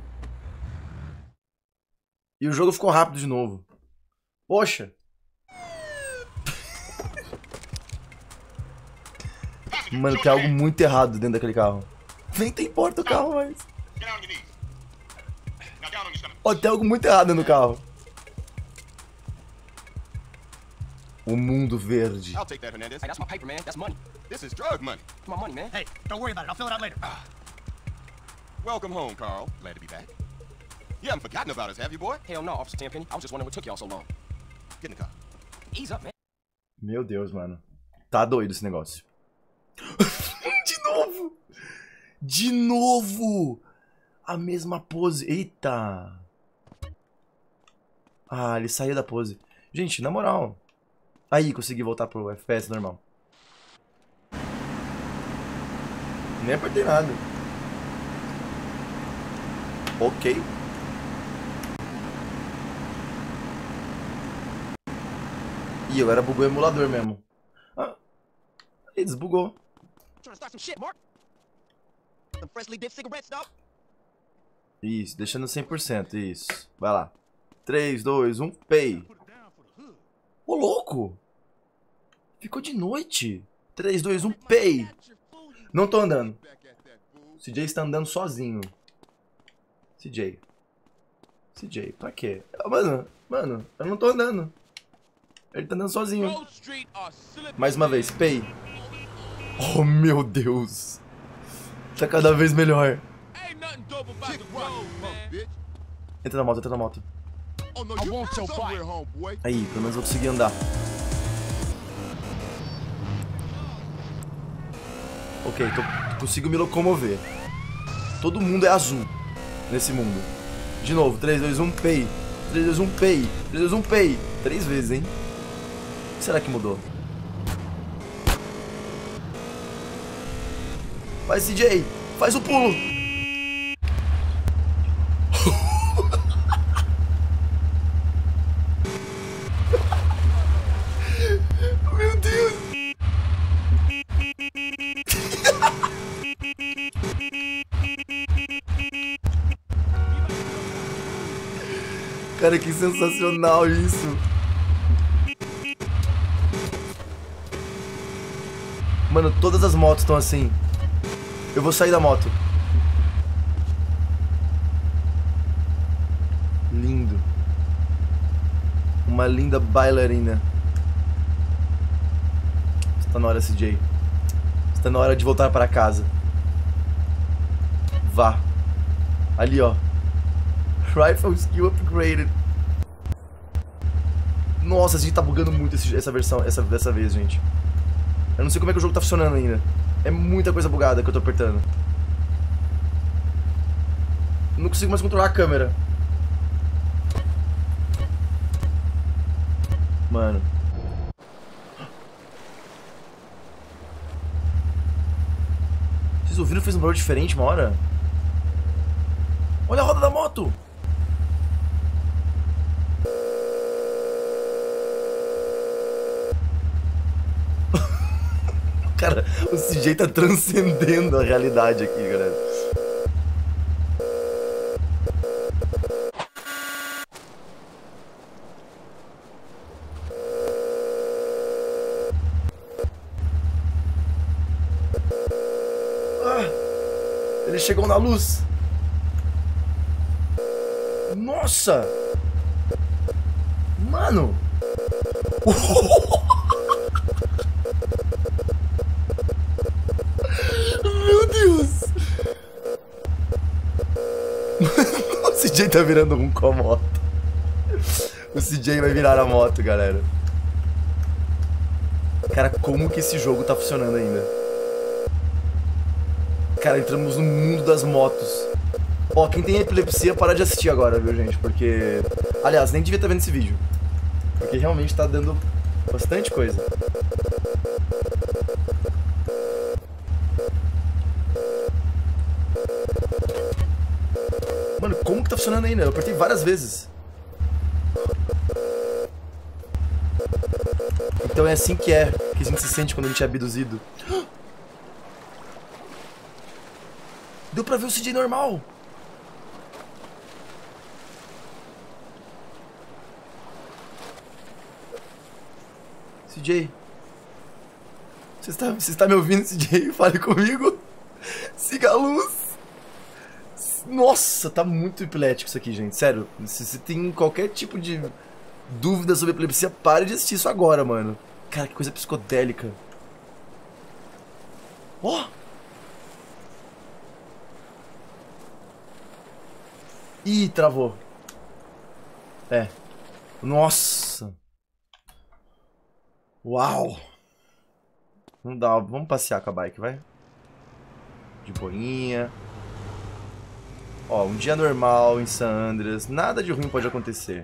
E o jogo ficou rápido de novo. Poxa. Mano, tem algo muito errado dentro daquele carro. Nem tem porta o carro, mas... Get down on your knees. Now down on your stomach. Ó, tem algo muito errado dentro do carro. O mundo verde. I'll take that, Hernandez. Hey, that's my paper, man. That's money. This is drug money. It's my money, man. Hey, don't worry about it. I'll fill it out later. Welcome home, Carl. Glad to be back. You haven't forgotten about us, have you, boy? Hell no, Officer Tenpenny. I was just wondering what took y'all so long. Get in the car. Ease up, man. Meu Deus, mano. Tá doido esse negócio. De novo! De novo! A mesma pose. Eita! Ah, ele saiu da pose. Gente, na moral. Aí, consegui voltar pro F P S normal. Nem apertei nada. Ok. Ih, agora bugou o emulador mesmo. Ah, ele desbugou. Trying to start some shit, Mark. Some freshly dipped cigarettes, dog. Isso, deixando cem por cento, isso. Vai lá. três, dois, um, pay. Ô, louco! Ficou de noite. três, dois, um, pay. Não tô andando. C J está andando sozinho. C J. C J, pra quê? Mano, mano, eu não tô andando. Ele tá andando sozinho. Mais uma vez, pay. Oh, meu Deus. Tá cada vez melhor. Kick rock, punk bitch. Entra na moto, entra na moto. Oh no, you got somewhere, homeboy. Aí, pelo menos eu consegui andar. Ok, tô, consigo me locomover. Todo mundo é azul nesse mundo. De novo, três, dois, um, pay. três, dois, um, pay. três, dois, um, pay. Três vezes, hein? O que será que mudou? Vai, C J! Faz o pulo! Meu Deus! Cara, que sensacional isso! Mano, todas as motos estão assim. Eu vou sair da moto. Lindo. Uma linda bailarina. Está na hora, C J. Está na hora de voltar para casa. Vá. Ali, ó. Rifle skill upgraded. Nossa, a gente tá bugando muito esse, essa versão, essa, dessa vez, gente. Eu não sei como é que o jogo tá funcionando ainda. É muita coisa bugada que eu tô apertando. Eu não consigo mais controlar a câmera. Mano. Vocês ouviram que fez um barulho diferente uma hora? Olha a roda da moto! Cara, o C J tá transcendendo a realidade aqui, galera. Ah, eles chegam na luz. Nossa! Mano! Meu Deus! O C J tá virando um com a moto. O C J vai virar a moto, galera. Cara, como que esse jogo tá funcionando ainda? Cara, entramos no mundo das motos. Ó, quem tem epilepsia, para de assistir agora, viu, gente? Porque... Aliás, nem devia estar vendo esse vídeo. Porque realmente tá dando bastante coisa. Mano, como que tá funcionando ainda? Eu apertei várias vezes. Então é assim que é, que a gente se sente quando a gente é abduzido. Deu pra ver o C J normal. C J. Você está, você está me ouvindo, C J? Fale comigo. Siga a luz. Nossa, tá muito epilético isso aqui, gente. Sério, se você tem qualquer tipo de dúvida sobre epilepsia, pare de assistir isso agora, mano. Cara, que coisa psicodélica. Ó! Oh! Ih, travou. É. Nossa. Uau. Não dá, vamos passear com a bike, vai. De boinha. Ó, um dia normal em San Andreas, nada de ruim pode acontecer.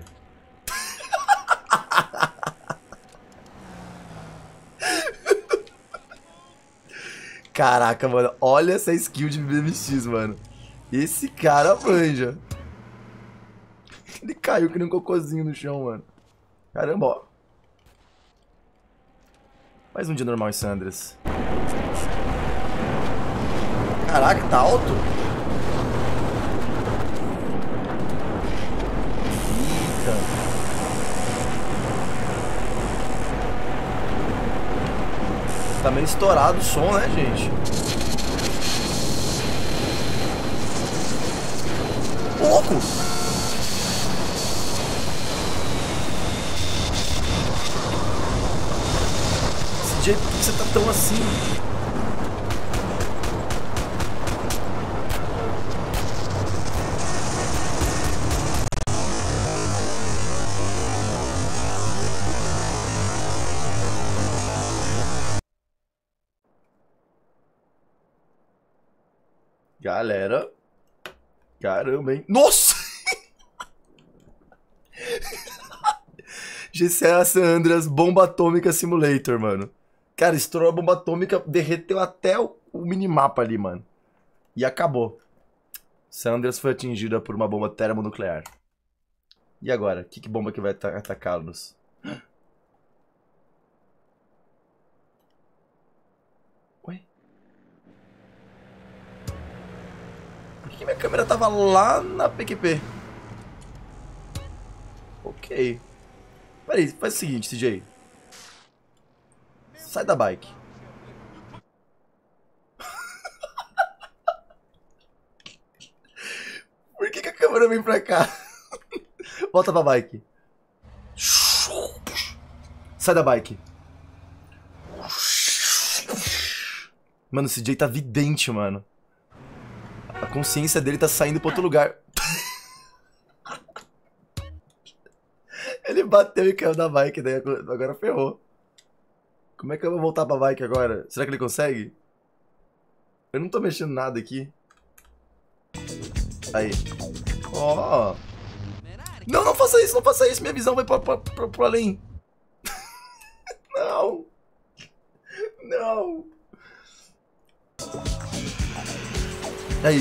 Caraca, mano, olha essa skill de B M X, mano. Esse cara manja. Ele caiu que nem um cocôzinho no chão, mano. Caramba, ó. Mais um dia normal em San Andreas. Caraca, tá alto? Tá meio estourado o som, né, gente? Ô, louco! Esse jeito, por que você tá tão assim? Galera. Caramba, hein? Nossa! G C A San Andreas Bomba Atômica Simulator, mano. Cara, estourou a bomba atômica, derreteu até o, o minimapa ali, mano. E acabou. San Andreas foi atingida por uma bomba termonuclear. E agora? Que, que bomba que vai atacá-los? Ué? Por que minha câmera tava lá na P Q P? Ok. Peraí, faz o seguinte, C J. Sai da bike. Por que, que a câmera vem pra cá? Volta pra bike. Sai da bike. Mano, o C J tá vidente, mano. A consciência dele tá saindo pra outro lugar. Ele bateu e caiu da bike, daí agora ferrou. Como é que eu vou voltar pra bike agora? Será que ele consegue? Eu não tô mexendo nada aqui. Aí. Ó. Oh. Não, não faça isso, não faça isso. Minha visão vai pra, pra, pra, pro além. Não. Não. Aí.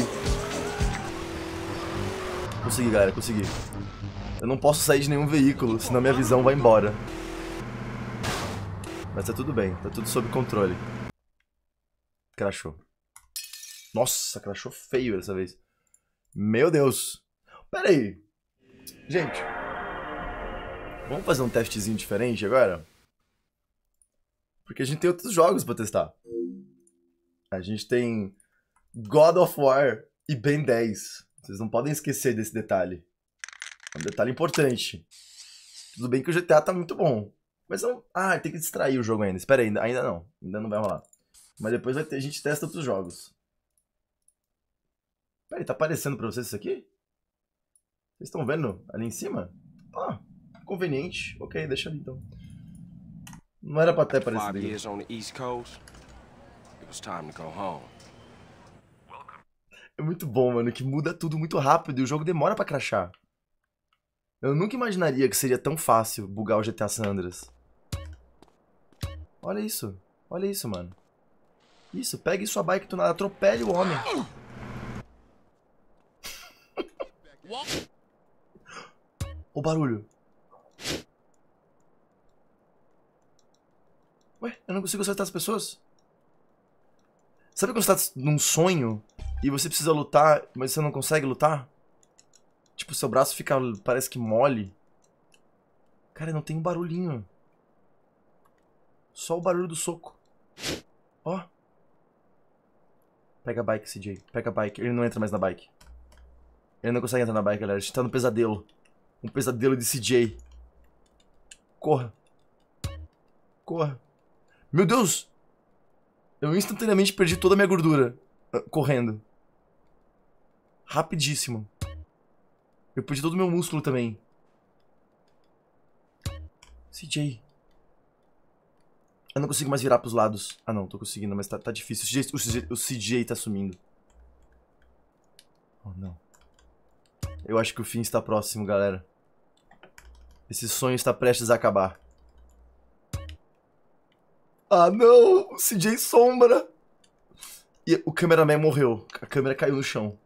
Consegui, galera, consegui. Eu não posso sair de nenhum veículo, senão minha visão vai embora. Mas tá tudo bem, tá tudo sob controle. Crashou. Nossa, crashou feio dessa vez. Meu Deus. Pera aí. Gente. Vamos fazer um testezinho diferente agora? Porque a gente tem outros jogos pra testar. A gente tem God of War e Ben dez. Vocês não podem esquecer desse detalhe. É um detalhe importante. Tudo bem que o G T A tá muito bom. Mas não... Ah, tem que distrair o jogo ainda. Espera aí, ainda não. Ainda não vai rolar. Mas depois vai ter... a gente testa outros jogos. Peraí, tá aparecendo pra vocês isso aqui? Vocês estão vendo ali em cima? Ah, conveniente. Ok, deixa ali então. Não era pra ter aparecido aí. É muito bom, mano, que muda tudo muito rápido e o jogo demora pra crashar. Eu nunca imaginaria que seria tão fácil bugar o G T A San Andreas. Olha isso. Olha isso, mano. Isso, pegue sua bike tunada, atropele o homem. O barulho. Ué, eu não consigo acertar as pessoas? Sabe quando você tá num sonho e você precisa lutar, mas você não consegue lutar? Tipo, seu braço fica, parece que mole. Cara, não tem um barulhinho. Só o barulho do soco. Ó. Pega a bike, C J. Pega a bike. Ele não entra mais na bike. Ele não consegue entrar na bike, galera. A gente tá no pesadelo. Um pesadelo de C J. Corra. Corra. Meu Deus! Eu instantaneamente perdi toda a minha gordura. Correndo. Rapidíssimo. Eu perdi todo o meu músculo também. C J. Eu não consigo mais virar pros lados. Ah não, tô conseguindo, mas tá, tá difícil. O C J, o, C J, o C J tá sumindo. Oh não. Eu acho que o fim está próximo, galera. Esse sonho está prestes a acabar. Ah não! O C J sombra! E o cameraman morreu. A câmera caiu no chão.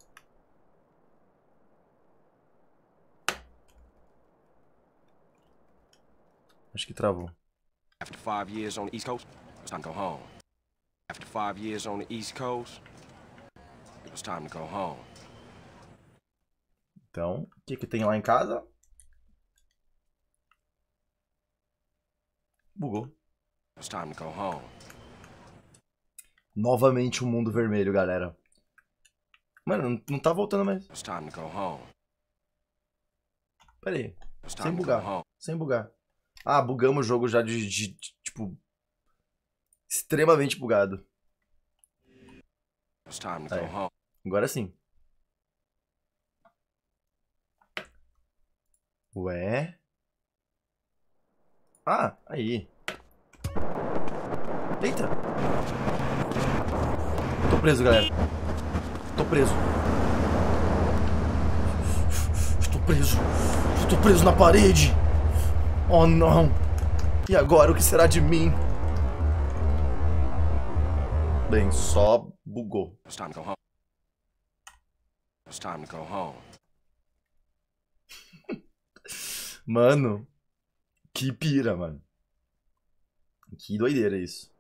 Acho que travou. After five years on the East Coast, it was time to go home. After five years on the East Coast, it was time to go home. Então, o que que tem lá em casa? Bugou. It was time to go home. Novamente o um mundo vermelho, galera. Mano, não, não tá voltando mais. It was time to go home. Pera aí. It was Sem time to go bugar. home. Sem bugar. Ah, bugamos o jogo já de, de, de, tipo... extremamente bugado. It was time to Aí. go home. Agora sim. Ué? Ah, aí. Eita. Tô preso, galera. Tô preso. Estou preso. Estou preso na parede. Oh, não. E agora, o que será de mim? Bem, só bugou. It's time to go home. It's time to go home. Mano, que pira, mano. Que doideira isso.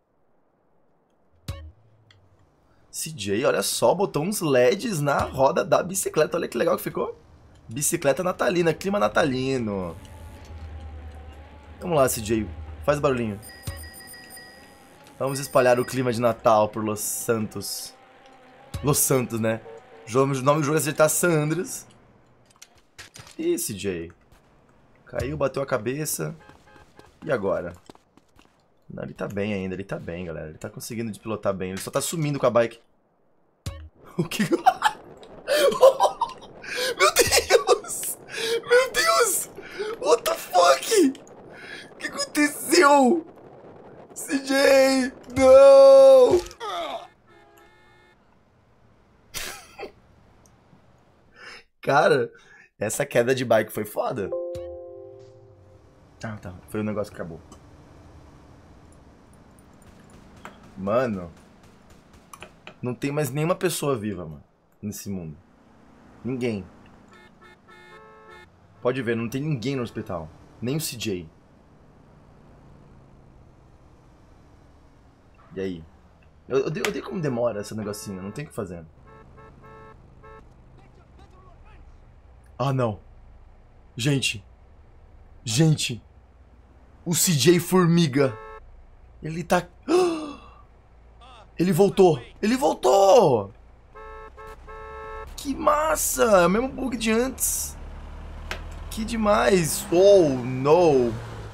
C J, olha só, botou uns L E Ds na roda da bicicleta. Olha que legal que ficou. Bicicleta natalina, clima natalino. Vamos lá, C J. Faz barulhinho. Vamos espalhar o clima de Natal por Los Santos. Los Santos, né? O nome do jogo é acertar San Andreas. Ih, C J. Caiu, bateu a cabeça. E agora? Não, ele tá bem ainda, ele tá bem, galera. Ele tá conseguindo de pilotar bem. Ele só tá sumindo com a bike. O que... Meu Deus! Meu Deus! What the fuck? O que aconteceu? C J! Não! Cara, essa queda de bike foi foda. Ah, tá. Foi um negócio que acabou. Mano, não tem mais nenhuma pessoa viva, mano, nesse mundo. Ninguém. Pode ver, não tem ninguém no hospital. Nem o C J. E aí? Eu, eu, odeio, eu odeio como demora esse negocinho, não tem o que fazer. Ah, não. Gente. Gente. O C J Formiga. Ele tá... Ele voltou. Ele voltou. Que massa. É o mesmo bug de antes. Que demais. Oh, no.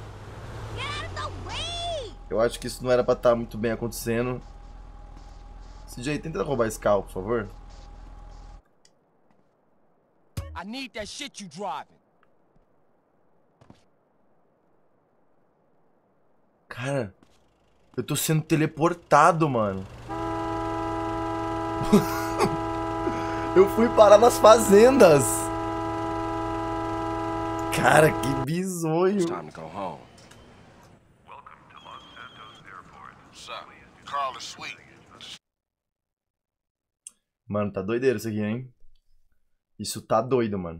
Eu acho que isso não era pra estar muito bem acontecendo. C J, tenta roubar esse carro, por favor. I need that shit you driving. Cara, eu tô sendo teleportado, mano. Eu fui parar nas fazendas. Cara, que bizonho. It's time to go home. Welcome to Los Santos Airport. What's up? Carl is sweet. Mano, tá doideiro isso aqui, hein? Isso tá doido, mano.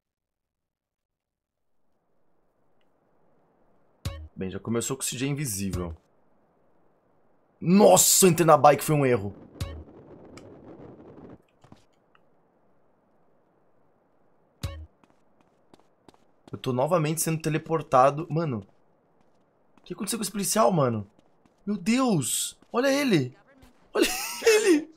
Bem, já começou com o C J invisível. Nossa, eu entrei na bike, foi um erro. Eu tô novamente sendo teleportado. Mano, o que aconteceu com esse policial, mano? Meu Deus, olha ele. Olha ele.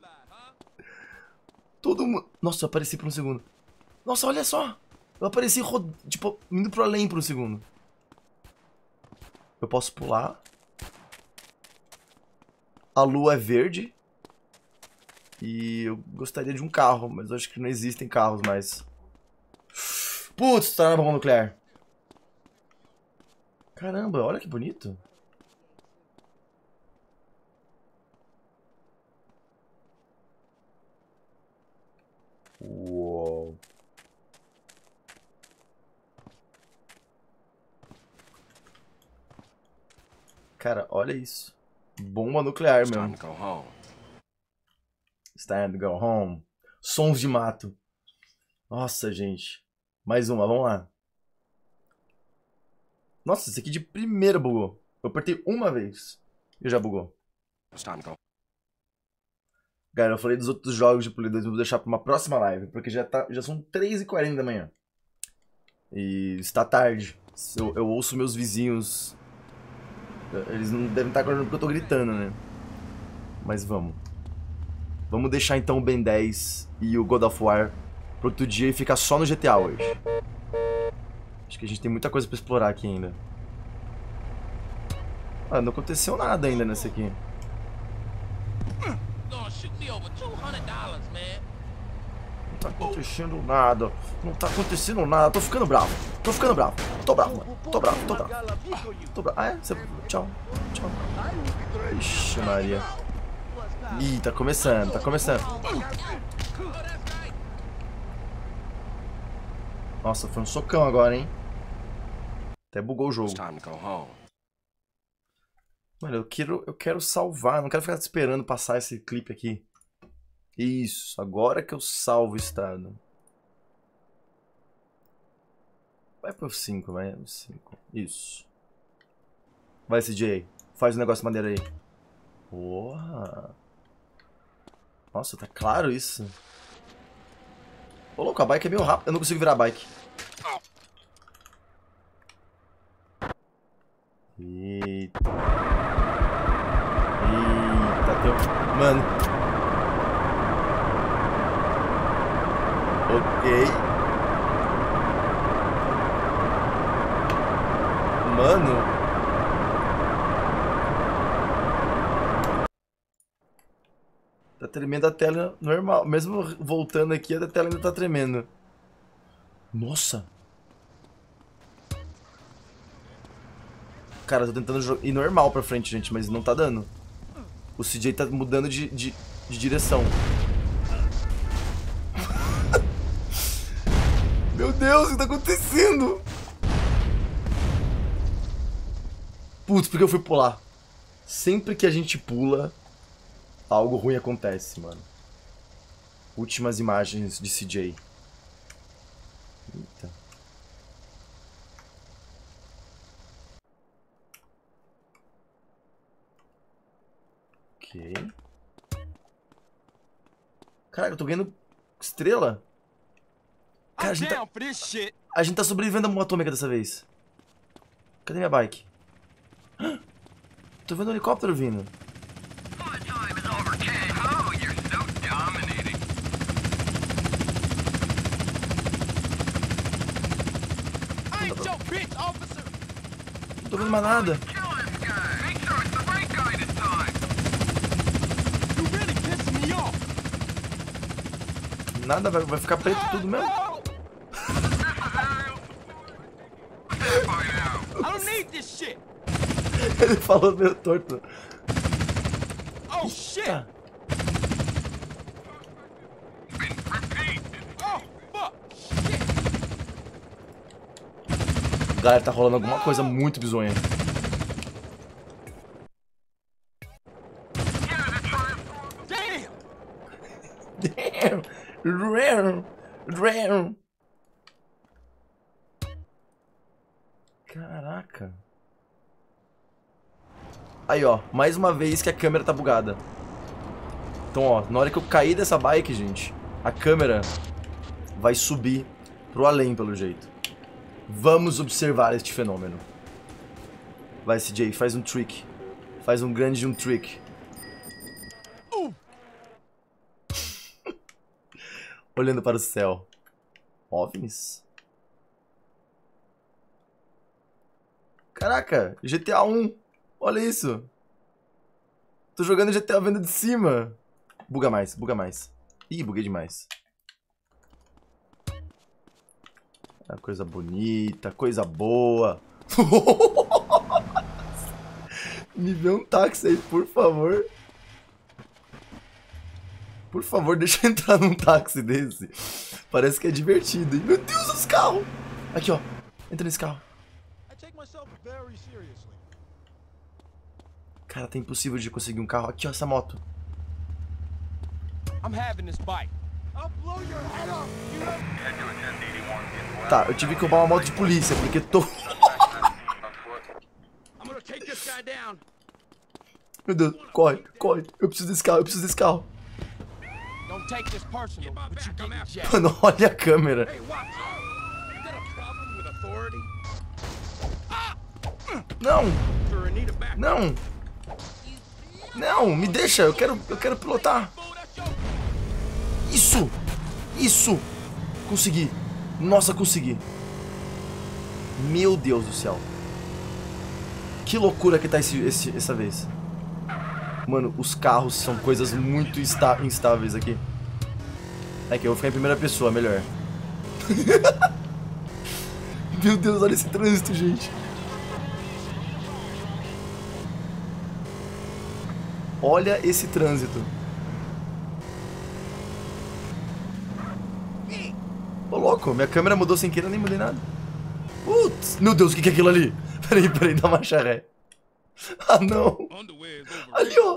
Todo mundo... Nossa, eu apareci por um segundo. Nossa, olha só. Eu apareci, rod... tipo, indo pro além por um segundo. Eu posso pular. A lua é verde. E eu gostaria de um carro, mas eu acho que não existem carros mais. Putz, tá na bomba nuclear. Caramba, olha que bonito. Uou. Cara, olha isso. Bomba nuclear, It's meu. time to go home. It's time to go home. Sons de mato. Nossa, gente. Mais uma, vamos lá. Nossa, esse aqui de primeira bugou. Eu apertei uma vez e já bugou. It's time to go. Galera, eu falei dos outros jogos de Play dois, eu vou deixar pra uma próxima live, porque já, tá, já são três e quarenta da manhã. E está tarde. Eu, eu ouço meus vizinhos. Eles não devem estar acordando porque eu tô gritando, né? Mas vamos. Vamos deixar então o Ben dez e o God of War pro outro dia e ficar só no G T A hoje. Acho que a gente tem muita coisa pra explorar aqui ainda. Ah, não aconteceu nada ainda nessa aqui. Não tá acontecendo nada. Não tá acontecendo nada. Tô ficando bravo. Tô ficando bravo. Tô bravo, mano. Tô bravo, tô bravo. Tô bravo. Ah, é? Você... Tchau. Tchau. Ixi, Maria. Ih, tá começando, tá começando. Nossa, foi um socão agora, hein? Até bugou o jogo. It's time to go home. Mano, eu quero, eu quero salvar. Não quero ficar esperando passar esse clipe aqui. Isso, agora que eu salvo o estado. Vai pro cinco, vai pro cinco. Isso. Vai, C J. Faz um negócio maneiro aí. Porra. Nossa, tá claro isso. Ô, louco, a bike é meio rápida. Eu não consigo virar a bike. Eita. Eita, teu... Mano. Ok. Mano. Tá tremendo a tela normal. Mesmo voltando aqui, a tela ainda tá tremendo. Nossa. Cara, eu tô tentando ir normal pra frente, gente, mas não tá dando. O C J tá mudando de, de, de direção. Meu Deus, o que tá acontecendo? Putz, porque eu fui pular. Sempre que a gente pula, algo ruim acontece, mano. Últimas imagens de C J. Eita. Ok. Caraca, eu tô ganhando estrela. Cara, a gente, tá... a gente tá sobrevivendo a bomba atômica dessa vez. Cadê minha bike? Tô vendo um helicóptero vindo. Não tô vendo mais nada. Nada, vai, vai ficar preto tudo mesmo. Ele falou meio torto. Oh shit! Tá. Galera, tá rolando alguma coisa muito bizonha. Damn! Damn! Damn! Caraca. Aí, ó, mais uma vez que a câmera tá bugada. Então, ó, na hora que eu cair dessa bike, gente, a câmera vai subir pro além, pelo jeito. Vamos observar este fenômeno. Vai, C J, faz um trick. Faz um grande um trick. Uh. Olhando para o céu. OVNIs? Caraca, G T A um. Olha isso. Tô jogando G T A vendo de cima. Buga mais, buga mais. Ih, buguei demais. Ah, coisa bonita, coisa boa. Me vê um táxi aí, por favor. Por favor, deixa eu entrar num táxi desse. Parece que é divertido. Meu Deus, os carros. Aqui, ó. Entra nesse carro. Cara, tá impossível de conseguir um carro. Aqui, ó, essa moto. Tá, eu tive que roubar uma moto de polícia, porque tô... Meu Deus, corre, corre. Eu preciso desse carro, eu preciso desse carro. Mano, olha a câmera. Não! Não! Não, me deixa, eu quero, eu quero pilotar. Isso! Isso! Consegui. Nossa, consegui. Meu Deus do céu. Que loucura que tá esse, esse, essa vez. Mano, os carros são coisas muito insta instáveis aqui. Aqui, eu vou ficar em primeira pessoa, melhor. Meu Deus, olha esse trânsito, gente. Olha esse trânsito. louco? Minha câmera mudou sem querer, eu nem mudei nada. Putz, meu Deus, o que que é aquilo ali? Peraí, peraí, dá marcha ré. Ah, não. Ali, ó.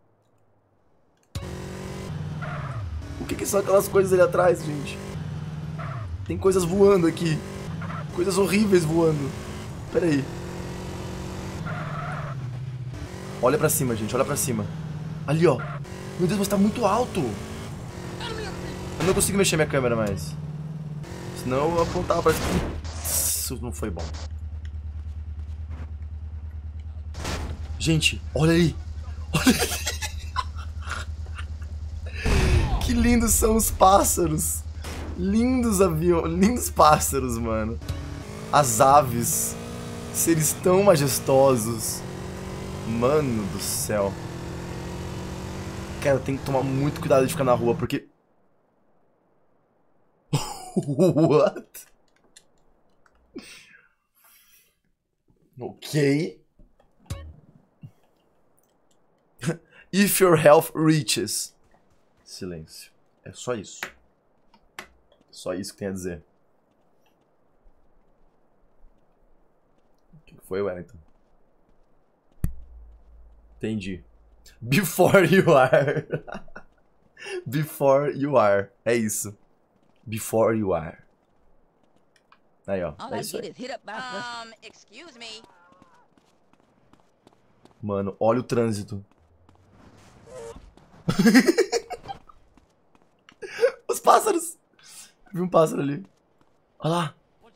O que que são aquelas coisas ali atrás, gente? Tem coisas voando aqui. Coisas horríveis voando. Peraí. Olha pra cima, gente, olha pra cima. Ali, ó. Meu Deus, mas tá muito alto. Eu não consigo mexer minha câmera mais. Senão eu apontava pra... Isso não foi bom. Gente, olha ali. Olha ali. Que lindos são os pássaros. Lindos aviões. Lindos pássaros, mano. As aves. Seres tão majestosos. Mano do céu. Cara, eu tenho que tomar muito cuidado de ficar na rua, porque... What? Ok. If your health reaches. Silêncio. É só isso. Só isso que tem a dizer. O que foi, Wellington? Entendi. Before you are. Before you are. É isso. Before you are. Aí, ó. All É I isso get aí. is hit up by Um, excuse me. Mano, olha o trânsito. Os pássaros. Vi um pássaro ali. Olha lá.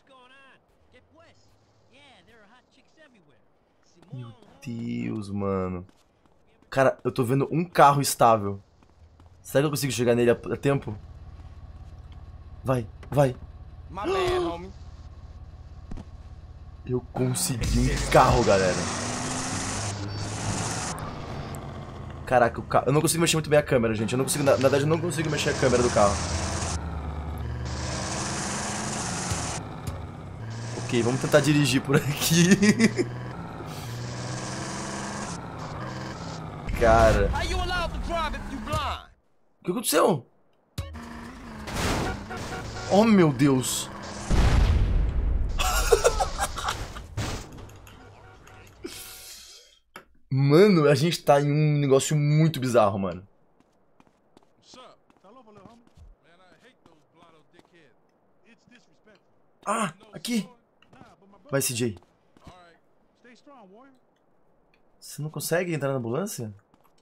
Meu Deus, mano. Cara, eu tô vendo um carro estável. Será que eu consigo chegar nele a, a tempo? Vai, vai. My bad, homie. Eu consegui um carro, galera. Caraca, o carro... Eu não consigo mexer muito bem a câmera, gente. Eu não consigo... Na, na verdade, eu não consigo mexer a câmera do carro. Ok, vamos tentar dirigir por aqui. Cara... How you allowed to drive if you blind? O que aconteceu? Oh, meu Deus. Mano, a gente tá em um negócio muito bizarro, mano. Ah, aqui. Vai, C J. Você não consegue entrar na ambulância?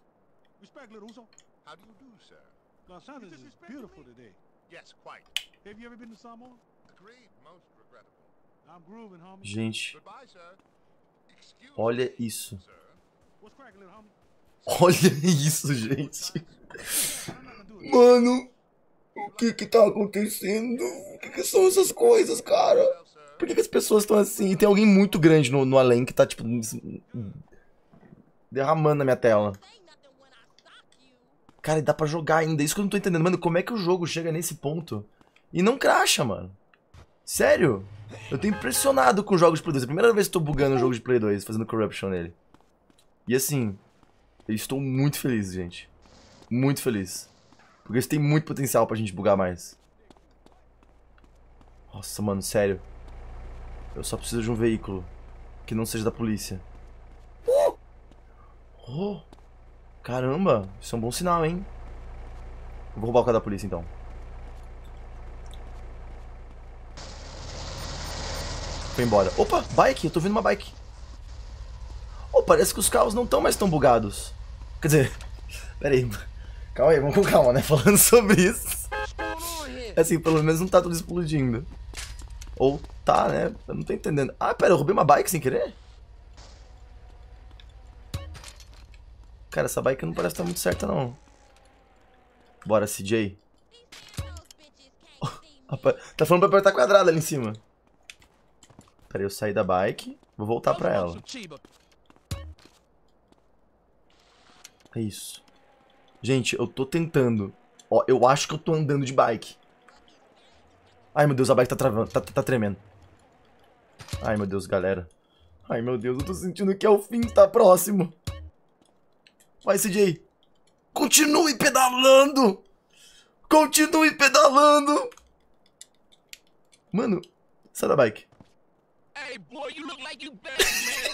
How do you do, sir? Los Santos is beautiful today. Yes, quite. Have you ever been to Samoa? Agreed, most regrettable. I'm grooving, homie. Gente, Goodbye, sir. Excuse olha me, isso. sir. What's cracking, little homie? Olha isso, gente. Mano, o que que tá acontecendo? O que que são essas coisas, cara? Por que que as pessoas estão assim? E tem alguém muito grande no, no além que tá, tipo, derramando na minha tela. Cara, e dá pra jogar ainda. Isso que eu não tô entendendo. Mano, como é que o jogo chega nesse ponto e não cracha, mano? Sério? Eu tô impressionado com jogos de Play dois. É a primeira vez que eu tô bugando um jogo de Play dois, fazendo corruption nele. E assim, eu estou muito feliz, gente. Muito feliz. Porque isso tem muito potencial pra gente bugar mais. Nossa, mano, sério. Eu só preciso de um veículo que não seja da polícia. Oh! Oh! Caramba, isso é um bom sinal, hein? Eu vou roubar o carro da polícia, então. Foi embora. Opa, bike, eu tô vendo uma bike. Oh, parece que os carros não estão mais tão bugados. Quer dizer, pera aí. Calma aí, vamos com calma, né? Falando sobre isso. Assim, pelo menos não tá tudo explodindo. Ou tá, né? Eu não tô entendendo. Ah, pera, eu roubei uma bike sem querer? Cara, essa bike não parece estar muito certa, não. Bora, C J. Oh, tá falando pra apertar quadrado ali em cima. Pera aí, eu saí da bike. Vou voltar pra ela. É isso. Gente, eu tô tentando. Ó, eu acho que eu tô andando de bike. Ai, meu Deus, a bike tá travando, tá, tá, tá tremendo. Ai, meu Deus, galera. Ai, meu Deus, eu tô sentindo que é o fim, tá próximo. Vai, C J. Continue pedalando. Continue pedalando. Mano, sai da bike. Hey, boy, you look like you bad, man.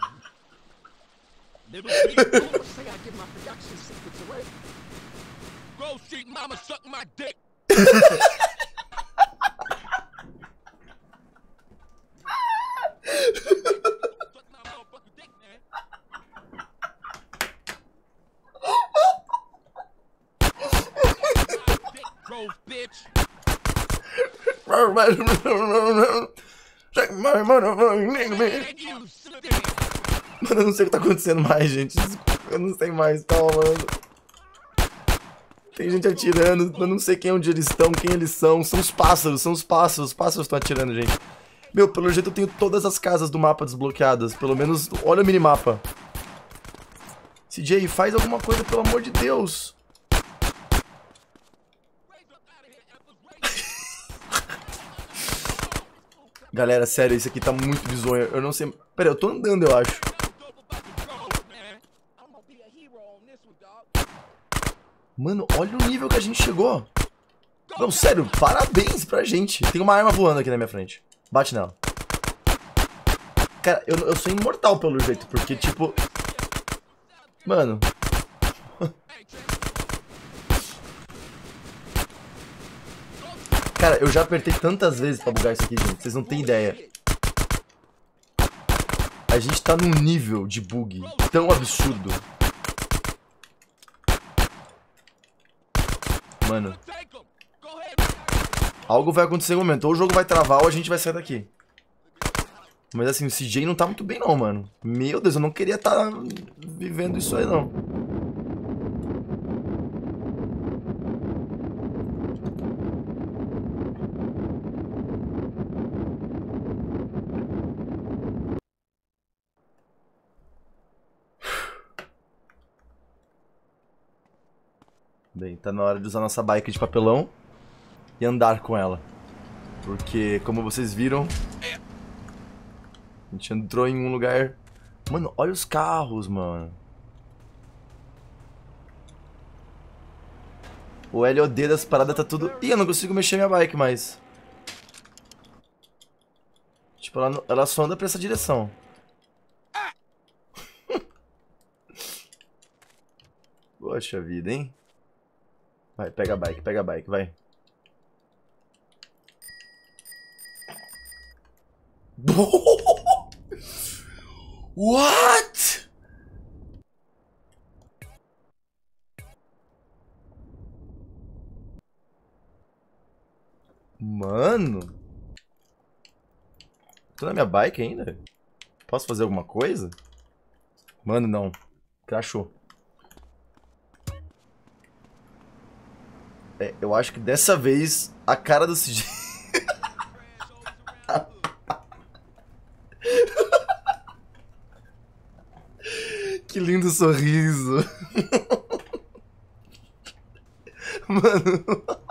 Little big rumors say I give my production secrets away. Grove Street mama suck my dick. Suck my motherfucking dick, man. Dick, Grove, bitch. And you, Smith. Mano, eu não sei o que tá acontecendo mais, gente. Eu não sei mais, calma, mano. Tem gente atirando, eu não sei quem onde eles estão, quem eles são. São os pássaros, são os pássaros. Os pássaros estão atirando, gente. Meu, pelo jeito eu tenho todas as casas do mapa desbloqueadas. Pelo menos, olha o minimapa. C J, faz alguma coisa, pelo amor de Deus. Galera, sério, isso aqui tá muito bizonho. Eu não sei... Pera, eu tô andando, eu acho. Mano, olha o nível que a gente chegou. Não, sério, parabéns pra gente. Tem uma arma voando aqui na minha frente. Bate nela. Cara, eu, eu sou imortal pelo jeito, porque, tipo... Mano... Cara, eu já apertei tantas vezes pra bugar isso aqui, gente. Vocês não têm ideia. A gente tá num nível de bug tão absurdo. Mano. Algo vai acontecer no momento. Ou o jogo vai travar ou a gente vai sair daqui. Mas assim, o C J não tá muito bem não, mano. Meu Deus, eu não queria estar vivendo isso aí, não. Bem, tá na hora de usar nossa bike de papelão e andar com ela. Porque, como vocês viram, a gente entrou em um lugar... Mano, olha os carros, mano. O L O D das paradas tá tudo... Ih, eu não consigo mexer minha bike mais. Tipo, ela, ela só anda pra essa direção. Poxa vida, hein? Vai, pega a bike, pega a bike, vai. What? Mano. Tô na minha bike ainda? Posso fazer alguma coisa? Mano, não. Crashou. É, eu acho que dessa vez a cara do C J... Que lindo sorriso. Mano.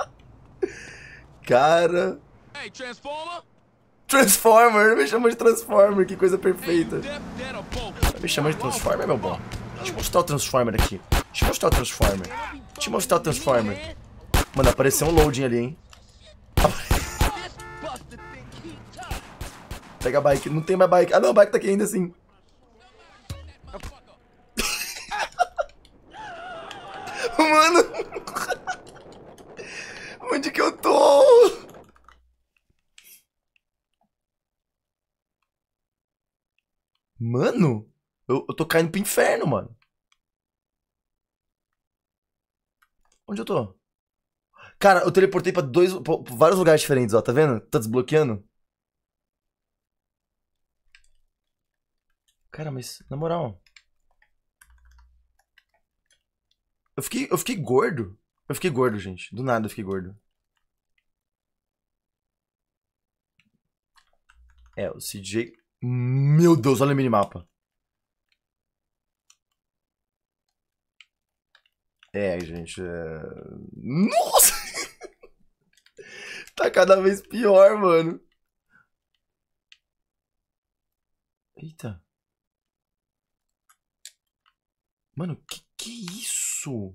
Cara. Hey, Transformer. Transformer. Me chamou de Transformer. Que coisa perfeita. Me chamou de Transformer, meu bom. Deixa eu mostrar o Transformer aqui. Deixa eu mostrar o Transformer. Deixa eu mostrar o Transformer. Mano, apareceu um loading ali, hein. Pega a bike. Não tem mais bike. Ah, não. A bike tá aqui ainda assim. Mano. Onde que eu tô? Mano. Eu, eu tô caindo pro inferno, mano. Onde eu tô? Cara, eu teleportei pra dois, pra vários lugares diferentes, ó. Tá vendo? Tá desbloqueando. Cara, mas, na moral... Eu fiquei, eu fiquei gordo. Eu fiquei gordo, gente. Do nada eu fiquei gordo. É, o C J... Meu Deus, olha o minimapa. É, gente... É... Nossa! Tá cada vez pior, mano. Eita. Mano, que que é isso?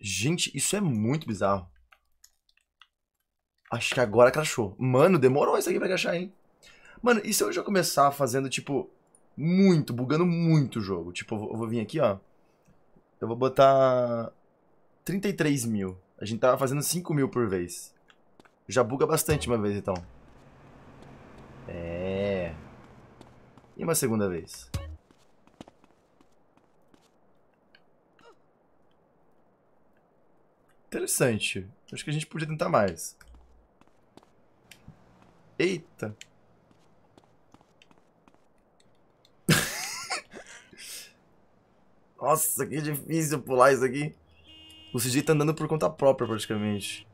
Gente, isso é muito bizarro. Acho que agora crashou. Mano, demorou isso aqui pra crashar, hein? Mano, e se eu já começar fazendo, tipo, muito, bugando muito o jogo? Tipo, eu vou, eu vou vir aqui, ó. Eu vou botar trinta e três mil. A gente tava fazendo cinco mil por vez. Já buga bastante uma vez, então. É. E uma segunda vez. Interessante. Acho que a gente podia tentar mais. Eita. Nossa, que difícil pular isso aqui. O C J tá andando por conta própria, praticamente.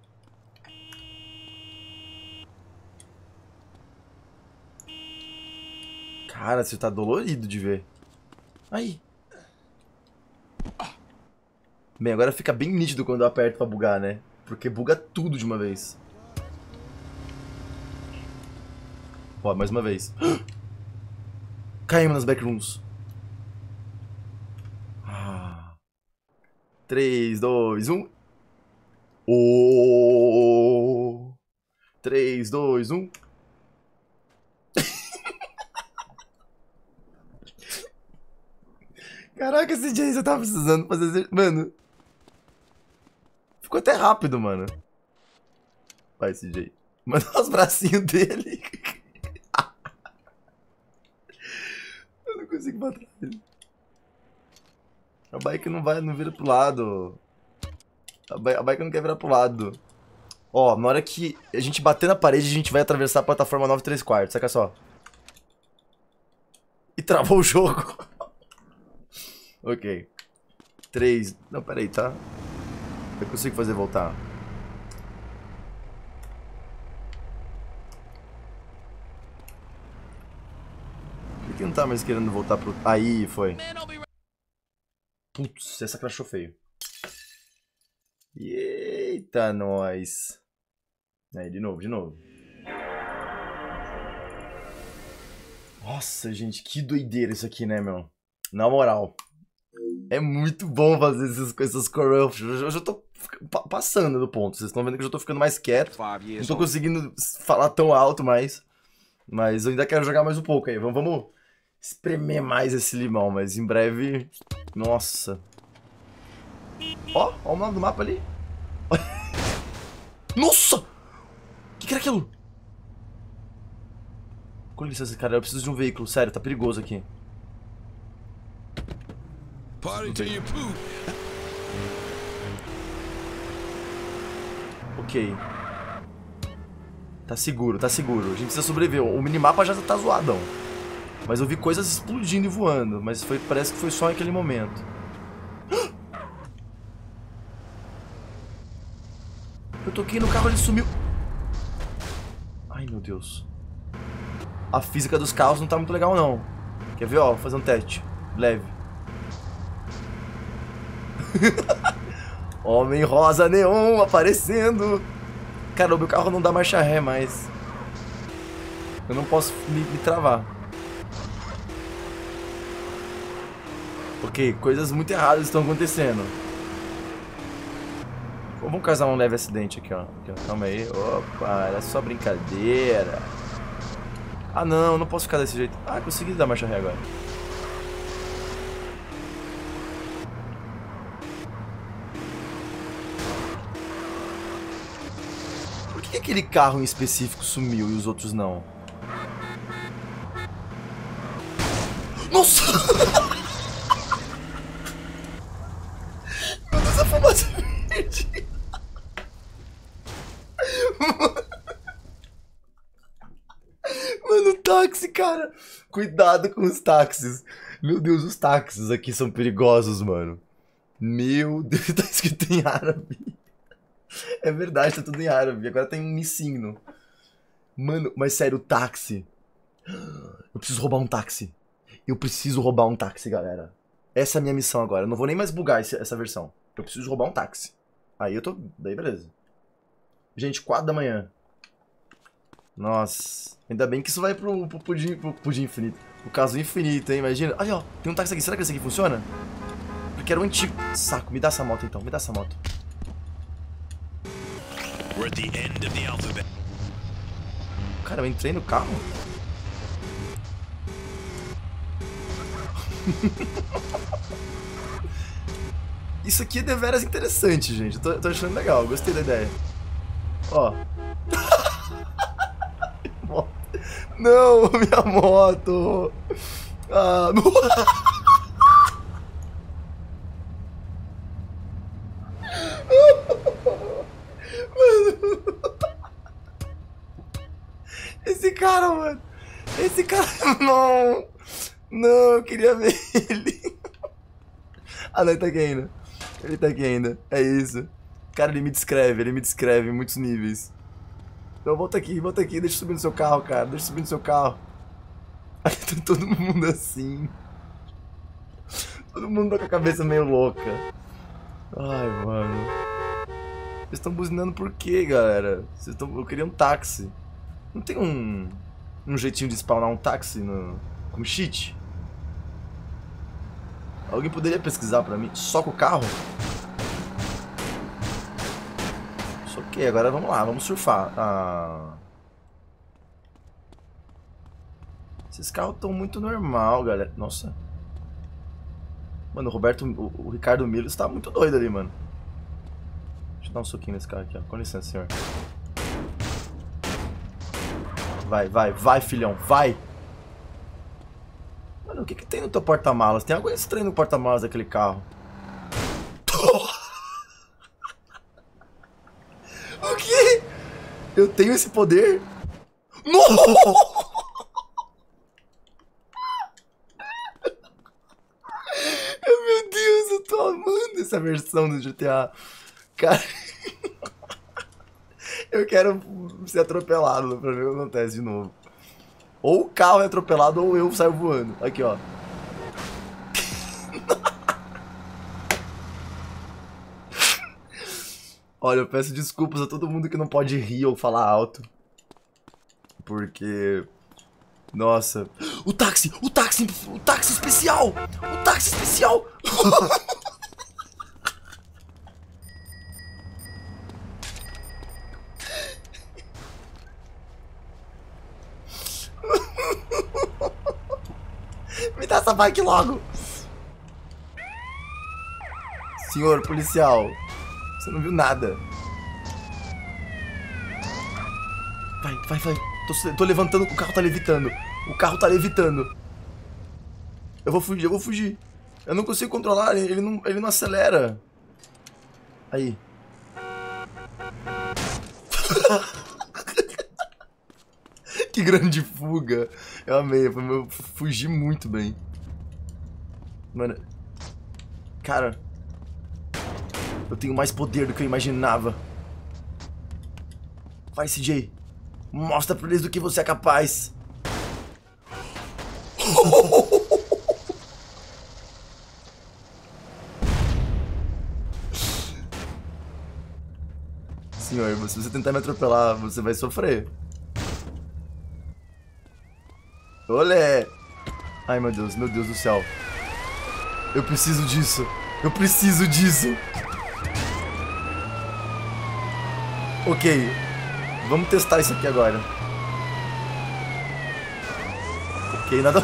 Cara, você tá dolorido de ver. Aí. Bem, agora fica bem nítido quando eu aperto pra bugar, né? Porque buga tudo de uma vez. Ó, mais uma vez. Caímos nas backrooms. Ah. três, dois, um. Oh. três, dois, um. Caraca, esse Jay, você tava precisando fazer... Mano. Ficou até rápido, mano. Vai, C J. Manda os bracinhos dele. Eu não consigo bater ele. A bike não vai, não vira pro lado. A bike, a bike não quer virar pro lado. Ó, na hora que a gente bater na parede, a gente vai atravessar a plataforma nove e três quartos. Saca só. E travou o jogo. Ok. três. Não, peraí, tá? Eu consigo fazer voltar. Por que não tá mais querendo voltar pro... Aí, foi. Putz, essa crashou feio. Eita, nós. Aí, de novo, de novo. Nossa, gente, que doideira isso aqui, né, meu? Na moral. É muito bom fazer essas coisas corruption. Eu já tô passando do ponto. Vocês estão vendo que eu já tô ficando mais quieto. Não tô conseguindo falar tão alto mais. Mas eu ainda quero jogar mais um pouco aí. Vamos, vamos espremer mais esse limão. Mas em breve... Nossa. Ó, ó o nome do mapa ali. Nossa! O que, que era aquilo? Com licença, cara. Eu preciso de um veículo. Sério, tá perigoso aqui. Party till you poop. Ok. Tá seguro, tá seguro. A gente precisa sobreviver. O minimapa já tá zoadão. Mas eu vi coisas explodindo e voando. Mas foi, parece que foi só naquele momento. Eu toquei no carro e ele sumiu. Ai, meu Deus. A física dos carros não tá muito legal, não. Quer ver, ó? Vou fazer um teste. Leve. Homem rosa neon aparecendo. Cara, o meu carro não dá marcha ré mais. Eu não posso me, me travar. Ok, coisas muito erradas estão acontecendo. Vamos causar um leve acidente aqui, ó. Aqui, ó. Calma aí. Opa, era só brincadeira. Ah, não, não posso ficar desse jeito. Ah, consegui dar marcha ré agora. Por que aquele carro em específico sumiu e os outros não? Nossa! Meu Deus, a fumaça verde! Mano, táxi, cara! Cuidado com os táxis. Meu Deus, os táxis aqui são perigosos, mano. Meu Deus, tá escrito em árabe. É verdade, tá tudo em árabe. Agora tem um signo. Mano, mas sério, o táxi. Eu preciso roubar um táxi. Eu preciso roubar um táxi, galera. Essa é a minha missão agora. Eu não vou nem mais bugar esse, essa versão. Eu preciso roubar um táxi. Aí eu tô... Daí beleza. Gente, quatro da manhã. Nossa. Ainda bem que isso vai pro, pro, pudim, pro pudim infinito. O caso infinito, hein? Imagina. Olha, ó. Tem um táxi aqui. Será que esse aqui funciona? Porque era o antigo. Saco. Me dá essa moto, então. Me dá essa moto. We're at the end of the alphabet. Cara, eu entrei no carro. Isso aqui é deveras interessante, gente. Eu tô, eu tô achando legal, gostei da ideia. Ó. Não, minha moto. Ah, não. Mano. Esse cara, mano. Esse cara. Não. Não, eu queria ver ele. Ah, não, ele tá aqui ainda. Ele tá aqui ainda. É isso. Cara, ele me descreve, ele me descreve em muitos níveis. Então volta aqui, volta aqui, deixa eu subir no seu carro, cara. Deixa eu subir no seu carro. Aí tá todo mundo assim. Todo mundo tá com a cabeça meio louca. Ai, mano. Vocês estão buzinando por quê, galera? Vocês tão... Eu queria um táxi. Não tem um... um jeitinho de spawnar um táxi no... com cheat? Alguém poderia pesquisar pra mim? Só com o carro? Só que agora vamos lá, vamos surfar. Ah... Esses carros estão muito normal, galera. Nossa. Mano, o Roberto, o, o Ricardo Milos tá muito doido ali, mano. Deixa eu dar um soquinho nesse carro aqui, ó. Com licença, senhor. Vai, vai, vai, filhão, vai. Mano, o que que tem no teu porta-malas? Tem algo estranho no porta-malas daquele carro. O quê? Eu tenho esse poder? Não! Meu Deus, eu tô amando essa versão do G T A. Cara, eu quero ser atropelado pra ver o que acontece de novo. Ou o carro é atropelado ou eu saio voando. Aqui, ó. Olha, eu peço desculpas a todo mundo que não pode rir ou falar alto. Porque... Nossa. O táxi! O táxi! O táxi especial! O táxi especial! Me dá essa bike logo! Senhor policial, você não viu nada. Vai, vai, vai. Tô, tô levantando, o carro tá levitando. O carro tá levitando. Eu vou fugir, eu vou fugir. Eu não consigo controlar, ele não, ele não acelera. Aí. Que grande fuga. Eu amei, eu fugi muito bem. Mano. Cara. Eu tenho mais poder do que eu imaginava. Vai, C J. Mostra pra eles do que você é capaz. Senhor, se você tentar me atropelar, você vai sofrer. Olé! Ai, meu Deus, meu Deus do céu. Eu preciso disso. Eu preciso disso. Ok. Vamos testar isso aqui agora. Ok, nada...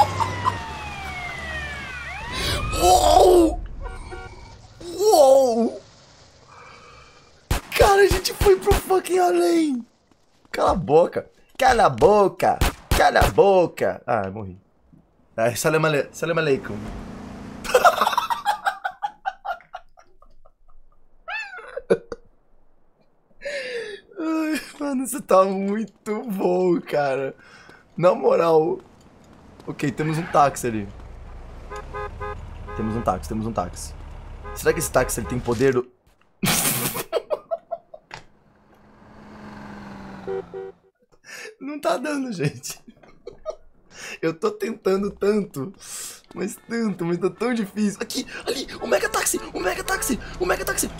Uou! Uou! Cara, a gente foi pro fucking além. Cala a boca. Cala a boca. Cala a boca. Ah, morri. Ah, salam ale... salam aleikum. Ai, mano, você tá muito bom, cara. Na moral. Ok, temos um táxi ali. Temos um táxi, temos um táxi. Será que esse táxi ele tem poder do... Não tá dando, gente. Eu tô tentando tanto. Mas tanto, mas tá tão difícil. Aqui, ali, o mega táxi, o mega táxi, o mega táxi.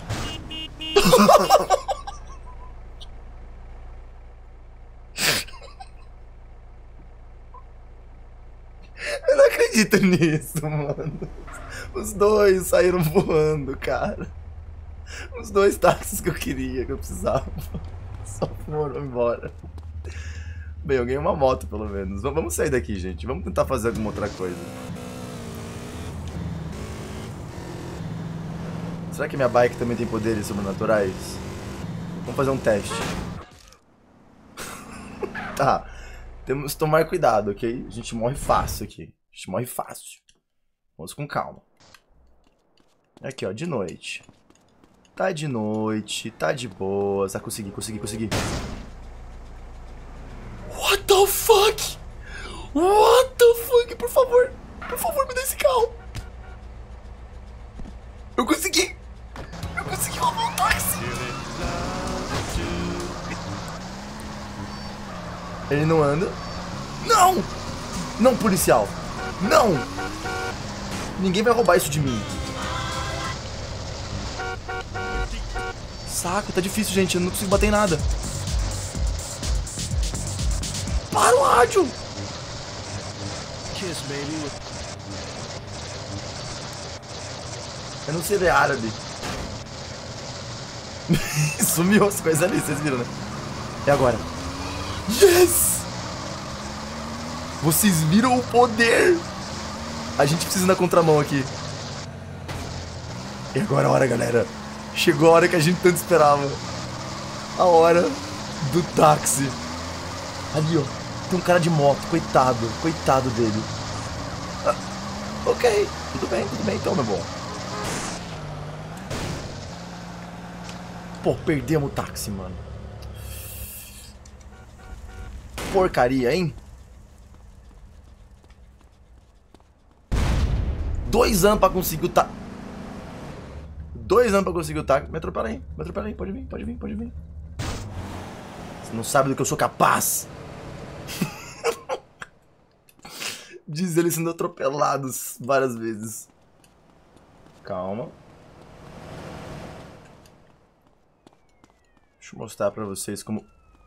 Eu não acredito nisso, mano. Os dois saíram voando, cara. Os dois táxis que eu queria, que eu precisava. Só foram embora. Bem, eu ganhei uma moto, pelo menos. Vamos sair daqui, gente. Vamos tentar fazer alguma outra coisa. Será que minha bike também tem poderes sobrenaturais? Vamos fazer um teste. Tá. Temos que tomar cuidado, ok? A gente morre fácil aqui. A gente morre fácil. Vamos com calma. Aqui, ó, de noite. Tá de noite, tá de boa. Ah, consegui, consegui, consegui. What the fuck? What the fuck? Por favor, por favor, me dá esse carro. Eu consegui. Eu consegui roubar um táxi. Ele não anda. Não! Não, policial. Não! Ninguém vai roubar isso de mim. Saco, tá difícil, gente. Eu não consigo bater em nada. Para o rádio! Kiss, baby. Eu não sei ler árabe. Sumiu as coisas ali, vocês viram, né? E agora? Yes! Vocês viram o poder? A gente precisa ir na contramão aqui. E agora a hora, galera. Chegou a hora que a gente tanto esperava. A hora do táxi. Ali, ó. Tem um cara de moto. Coitado. Coitado dele. Ah, ok. Tudo bem, tudo bem então, meu bom. Pô, perdemos o táxi, mano. Porcaria, hein? Dois anos pra conseguir o táxi. Dois anos pra conseguir o táxi. Me atropela aí, me atropela aí. Pode vir, pode vir, pode vir. Você não sabe do que eu sou capaz. Diz ele sendo atropelados várias vezes. Calma. Deixa eu mostrar pra vocês como...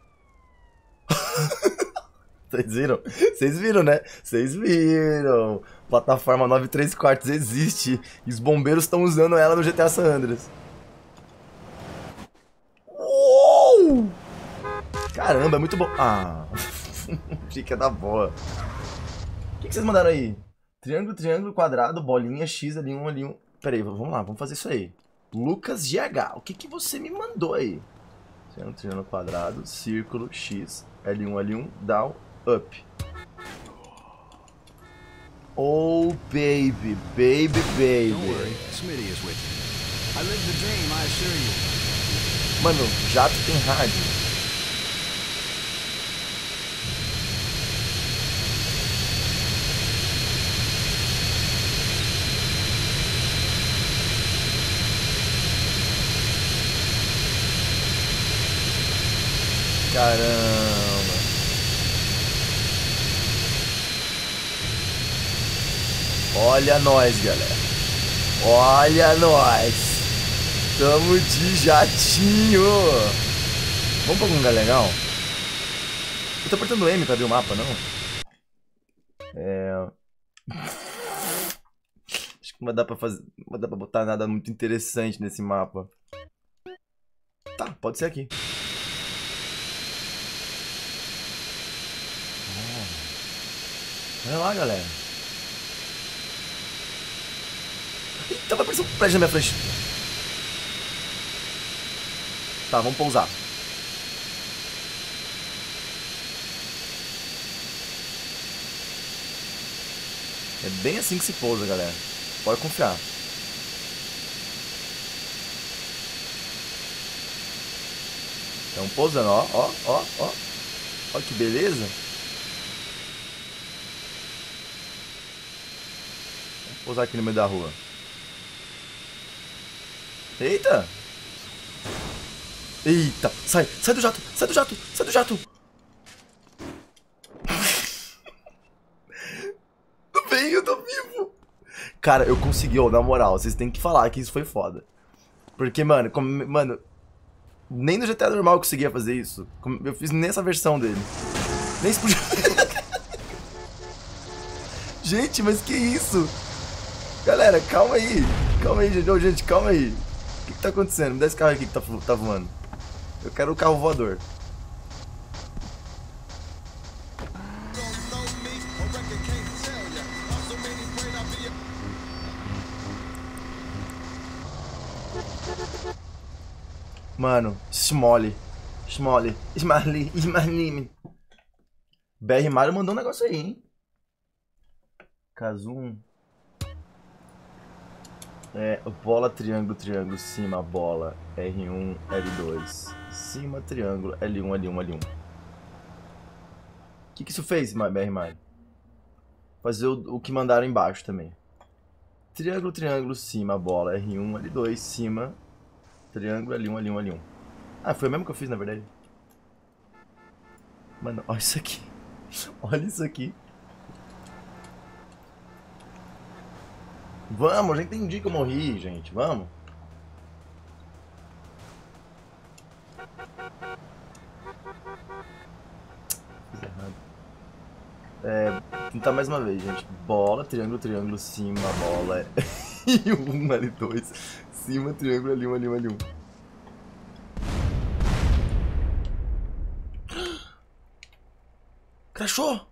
Vocês viram? Vocês viram, né? Vocês viram. Plataforma nove três quartos existe. E os bombeiros estão usando ela no G T A San Andreas. Uou! Caramba, é muito bom. Ah, fica da boa. O que, que vocês mandaram aí? Triângulo, triângulo, quadrado, bolinha, X, ali um, ali um. Pera aí, vamos lá, vamos fazer isso aí. Lucas G H, o que, que você me mandou aí? Triângulo, triângulo, quadrado, círculo, X, L um, L um, down, up. Oh, baby, baby, baby. Don't worry, Smitty is with you. I lived the dream, I assure you. Mano, jato tem rádio. Caramba. Olha nós, galera. Olha nós. Tamo de jatinho. Vamos pra algum lugar legal? Eu tô apertando M pra ver o mapa, não? É... Acho que não vai dar pra fazer... Não vai dar pra botar nada muito interessante nesse mapa. Tá, pode ser aqui. Olha lá, galera. Eita, vai aparecer um prédio na minha frente. Tá, vamos pousar. É bem assim que se pousa, galera. Pode confiar. Então pousando, ó, ó, ó, ó. Olha que beleza. Vou pousar aqui no meio da rua. Eita! Eita! Sai! Sai do jato! Sai do jato! Sai do jato! Tô bem, eu tô vivo! Cara, eu consegui, ó, na moral, vocês têm que falar que isso foi foda. Porque, mano, como, mano, nem no G T A normal eu conseguia fazer isso. Eu fiz nessa versão dele. Nem explodiu. Gente, mas que isso? Galera, calma aí. Calma aí, gente. Ô, gente, calma aí. O que, que tá acontecendo? Me dá esse carro aqui que tá, tá voando. Eu quero o carro voador. Mano, Smolly. Smolly. Smiley. Smiley. B R Mario mandou um negócio aí, hein? Kazum. É, bola, triângulo, triângulo, cima, bola, R um, L dois. Cima, triângulo, L um, L um, L um. O que, que isso fez, B R Mario? Fazer o, o que mandaram embaixo também. Triângulo, triângulo, cima, bola, R um, L dois, cima, triângulo, L um, L um, L um. Ah, foi o mesmo que eu fiz, na verdade. Mano, olha isso aqui. Olha isso aqui. Vamos, já entendi que eu morri, gente. Vamos. Fiz errado. É, tentar mais uma vez, gente. Bola, triângulo, triângulo, cima, bola. E um, L dois. Cima, triângulo, L um, L um, L um. Crashou!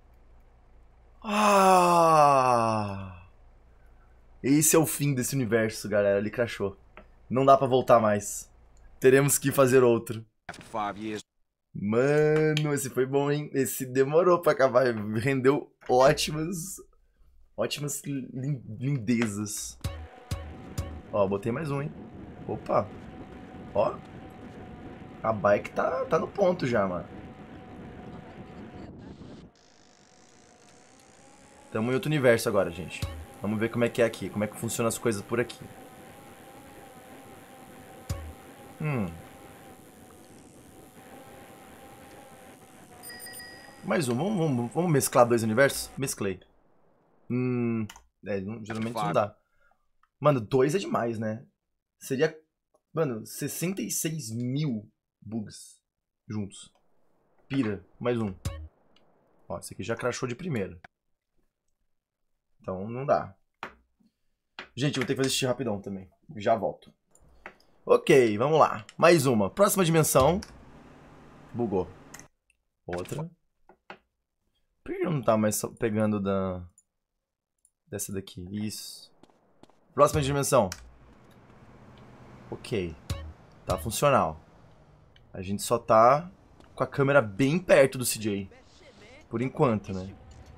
Ah! Esse é o fim desse universo, galera. Ele crashou. Não dá pra voltar mais. Teremos que fazer outro. Mano, esse foi bom, hein? Esse demorou pra acabar. Rendeu ótimas... Ótimas lindezas. Ó, botei mais um, hein? Opa! Ó. A bike tá, tá no ponto já, mano. Tamo em outro universo agora, gente. Vamos ver como é que é aqui. Como é que funcionam as coisas por aqui. Hum. Mais um. Vamos, vamos, vamos mesclar dois universos? Mesclei. Hum. É, não, geralmente não dá. Mano, dois é demais, né? Seria... Mano, sessenta e seis mil bugs juntos. Pira. Mais um. Ó, esse aqui já crashou de primeira. Então não dá. Gente, eu vou ter que fazer xixi rapidão também. Já volto. Ok, vamos lá. Mais uma. Próxima dimensão. Bugou. Outra. Por que não tá mais pegando da... Dessa daqui? Isso. Próxima dimensão. Ok. Tá funcional. A gente só tá com a câmera bem perto do C J. Por enquanto, né?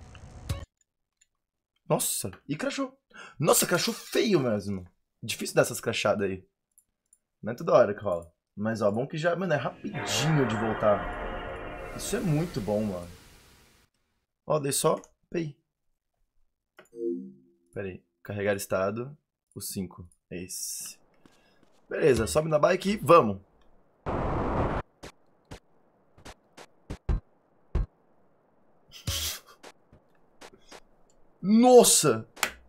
Nossa, e crashou. Nossa, crashou feio mesmo. Difícil dessas crachadas aí. Não é toda hora que rola. Mas ó, bom que já, mano, é rapidinho de voltar. Isso é muito bom, mano. Ó, dei só. Pei. Pera aí. Carregar estado. O cinco. É esse. Beleza, sobe na bike e vamos. Nossa!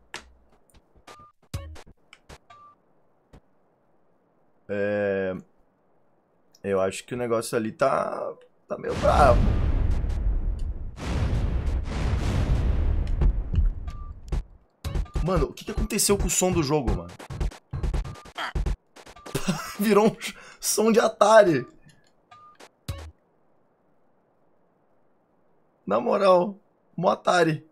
É... Eu acho que o negócio ali tá... Tá meio bravo. Mano, o que que aconteceu com o som do jogo, mano? Virou um som de Atari. Na moral, um Atari.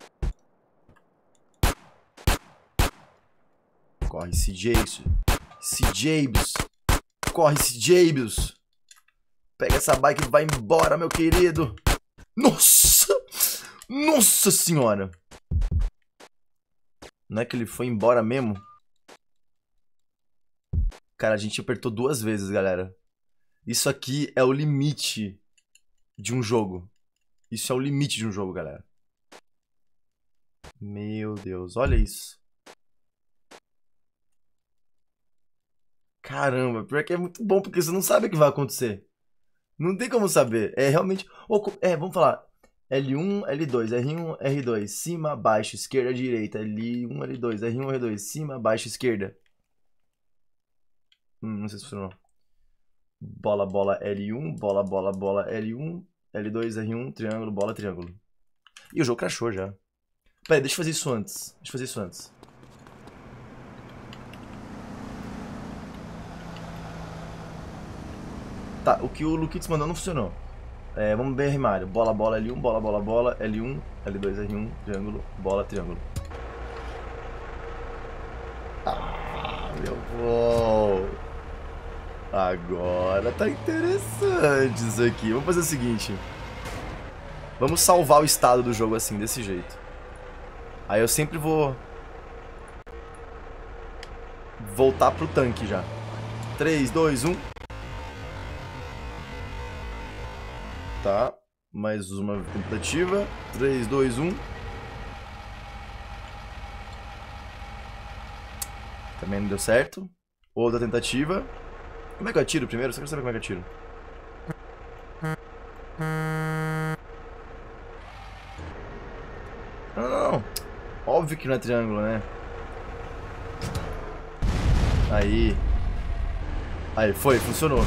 Corre, C J. C Js. Corre, C Js. Pega essa bike e vai embora, meu querido. Nossa! Nossa senhora! Não é que ele foi embora mesmo? Cara, a gente apertou duas vezes, galera. Isso aqui é o limite de um jogo. Isso é o limite de um jogo, galera. Meu Deus, olha isso. Caramba, pior que é muito bom, porque você não sabe o que vai acontecer. Não tem como saber. É realmente... É, vamos falar. L um, L dois, R um, R dois, cima, baixo, esquerda, direita. L um, L dois, R um, R dois, cima, baixo, esquerda. Hum, não sei se funcionou. Bola, bola, L um, bola, bola, bola, L um, L dois, R um, triângulo, bola, triângulo. E o jogo crashou já. Pera aí, deixa eu fazer isso antes. Deixa eu fazer isso antes. Tá, o que o Lukitz mandou não funcionou. É, vamos ver Rimário. Bola, bola, L um, bola, bola, bola, L um, L dois, R um, triângulo, bola, triângulo. Ah, meu bom. Agora tá interessante isso aqui. Vamos fazer o seguinte. Vamos salvar o estado do jogo assim, desse jeito. Aí eu sempre vou voltar pro tanque já. três, dois, um. Tá, mais uma tentativa. três, dois, um. Também não deu certo. Outra tentativa. Como é que eu atiro primeiro? Só quero saber como é que eu atiro. Não, não, não. Óbvio que não é triângulo, né? Aí. Aí, foi, funcionou.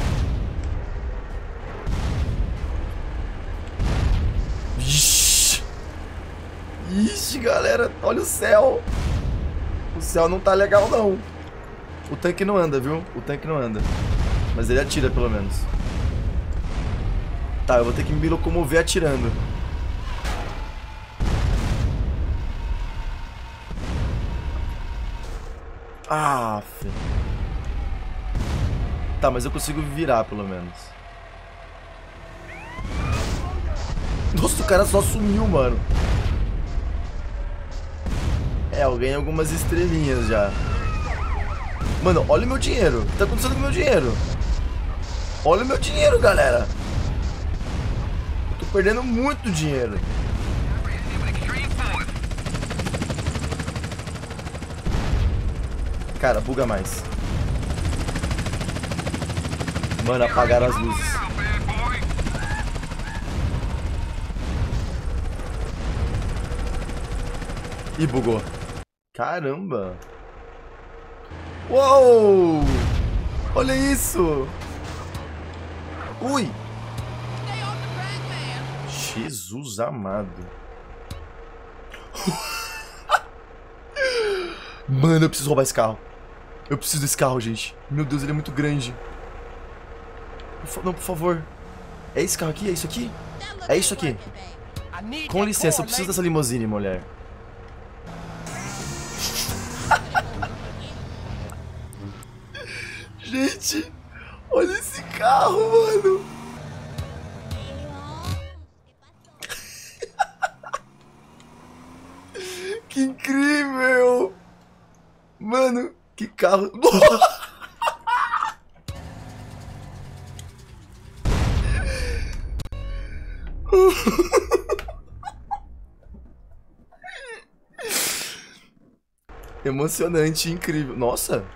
Ixi. Ixi, galera, olha o céu. O céu não tá legal, não. O tanque não anda, viu? O tanque não anda. Mas ele atira, pelo menos. Tá, eu vou ter que me locomover atirando. Ah, filho. Tá, mas eu consigo virar, pelo menos. Nossa, o cara só sumiu, mano. É, eu ganhei algumas estrelinhas já. Mano, olha o meu dinheiro. O que tá acontecendo com o meu dinheiro? Olha o meu dinheiro, galera. Eu tô perdendo muito dinheiro. Cara, buga mais. Mano, apagaram as luzes. Ih, bugou. Caramba. Uou! Olha isso! Ui! Jesus amado. Mano, eu preciso roubar esse carro. Eu preciso desse carro, gente. Meu Deus, ele é muito grande. Não, por favor. É esse carro aqui? É isso aqui? É isso aqui. Com licença, eu preciso dessa limusine, mulher. Gente, olha esse carro, mano. Que incrível. Mano, que carro. Emocionante, incrível. Nossa.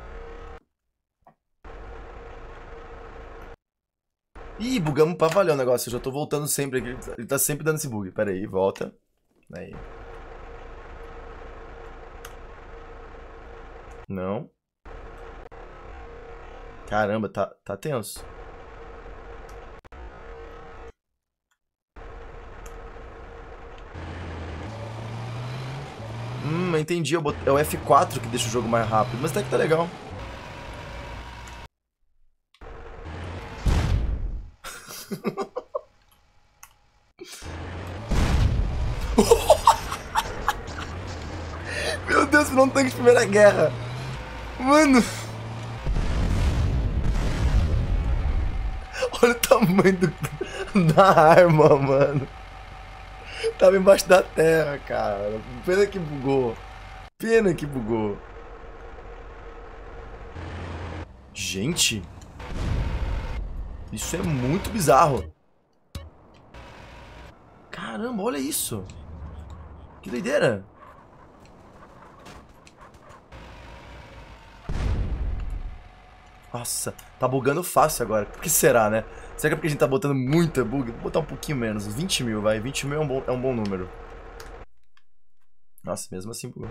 Ih, bugamos pra valer o negócio. Eu já tô voltando sempre aqui. Ele tá sempre dando esse bug. Pera aí, volta. Aí. Não. Caramba, tá, tá tenso. Hum, entendi. Eu bot... É o F quatro que deixa o jogo mais rápido. Mas até que tá legal. Meu Deus, virou um tanque de Primeira Guerra. Mano. Olha o tamanho do... da arma, mano. Tava embaixo da terra, cara. Pena que bugou. Pena que bugou. Gente. Isso é muito bizarro. Caramba, olha isso. Que doideira. Nossa, tá bugando fácil agora. Por que será, né? Será que é porque a gente tá botando muita bug? Vou botar um pouquinho menos. vinte mil, vai. vinte mil é um bom, é um bom número. Nossa, mesmo assim bugou.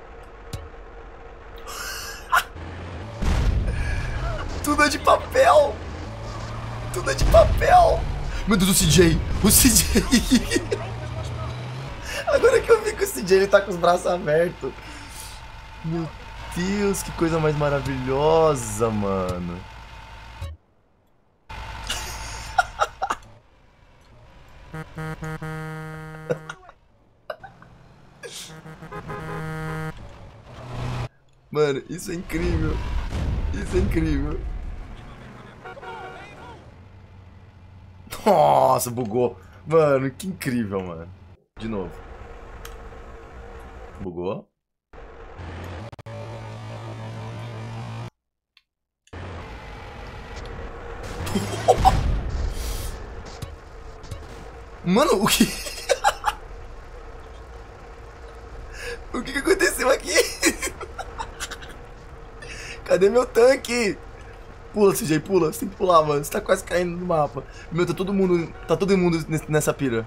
Tudo é de papel. Tudo é de papel. Meu Deus, o C J. O C J. Agora que eu vi que o C J ele tá com os braços abertos. Meu Deus, que coisa mais maravilhosa, mano. Mano, isso é incrível. Isso é incrível. Nossa, bugou. Mano, que incrível, mano. De novo. Bugou. Mano, o que... O que que aconteceu aqui? Cadê meu tanque? Pula, C J, pula. Você tem que pular, mano. Você tá quase caindo no mapa. Meu, tá todo mundo... Tá todo mundo nessa pira.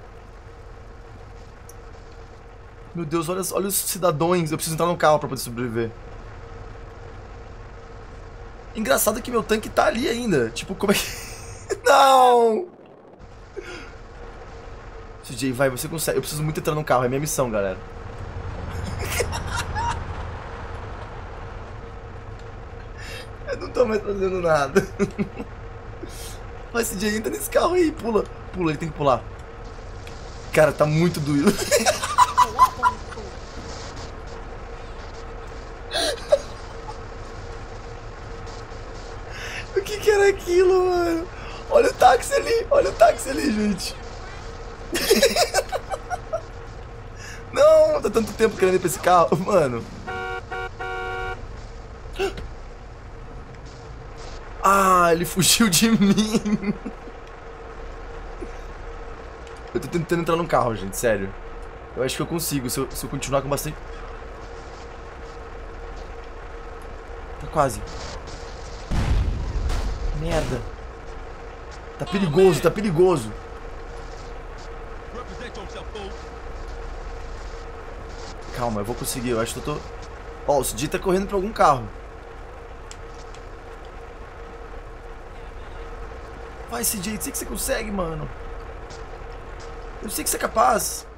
Meu Deus, olha, olha os cidadãos. Eu preciso entrar no carro pra poder sobreviver. Engraçado que meu tanque tá ali ainda. Tipo, como é que... Não! C J, vai, você consegue. Eu preciso muito entrar no carro. É minha missão, galera. Eu não tô mais fazendo nada. Vai, C J, entra nesse carro aí. Pula. Pula, ele tem que pular. Cara, tá muito doído. O que que era aquilo, mano? Olha o táxi ali. Olha o táxi ali, gente. Não, tá tanto tempo querendo ir pra esse carro, mano. Ah, ele fugiu de mim. Eu tô tentando entrar no carro, gente, sério. Eu acho que eu consigo, se eu, se eu continuar com bastante... Tá quase. Merda. Tá perigoso, tá perigoso. Calma, eu vou conseguir, eu acho que eu tô... Ó, oh, o C J tá correndo pra algum carro. Vai, C J, eu sei que você consegue, mano. Eu sei que você é capaz.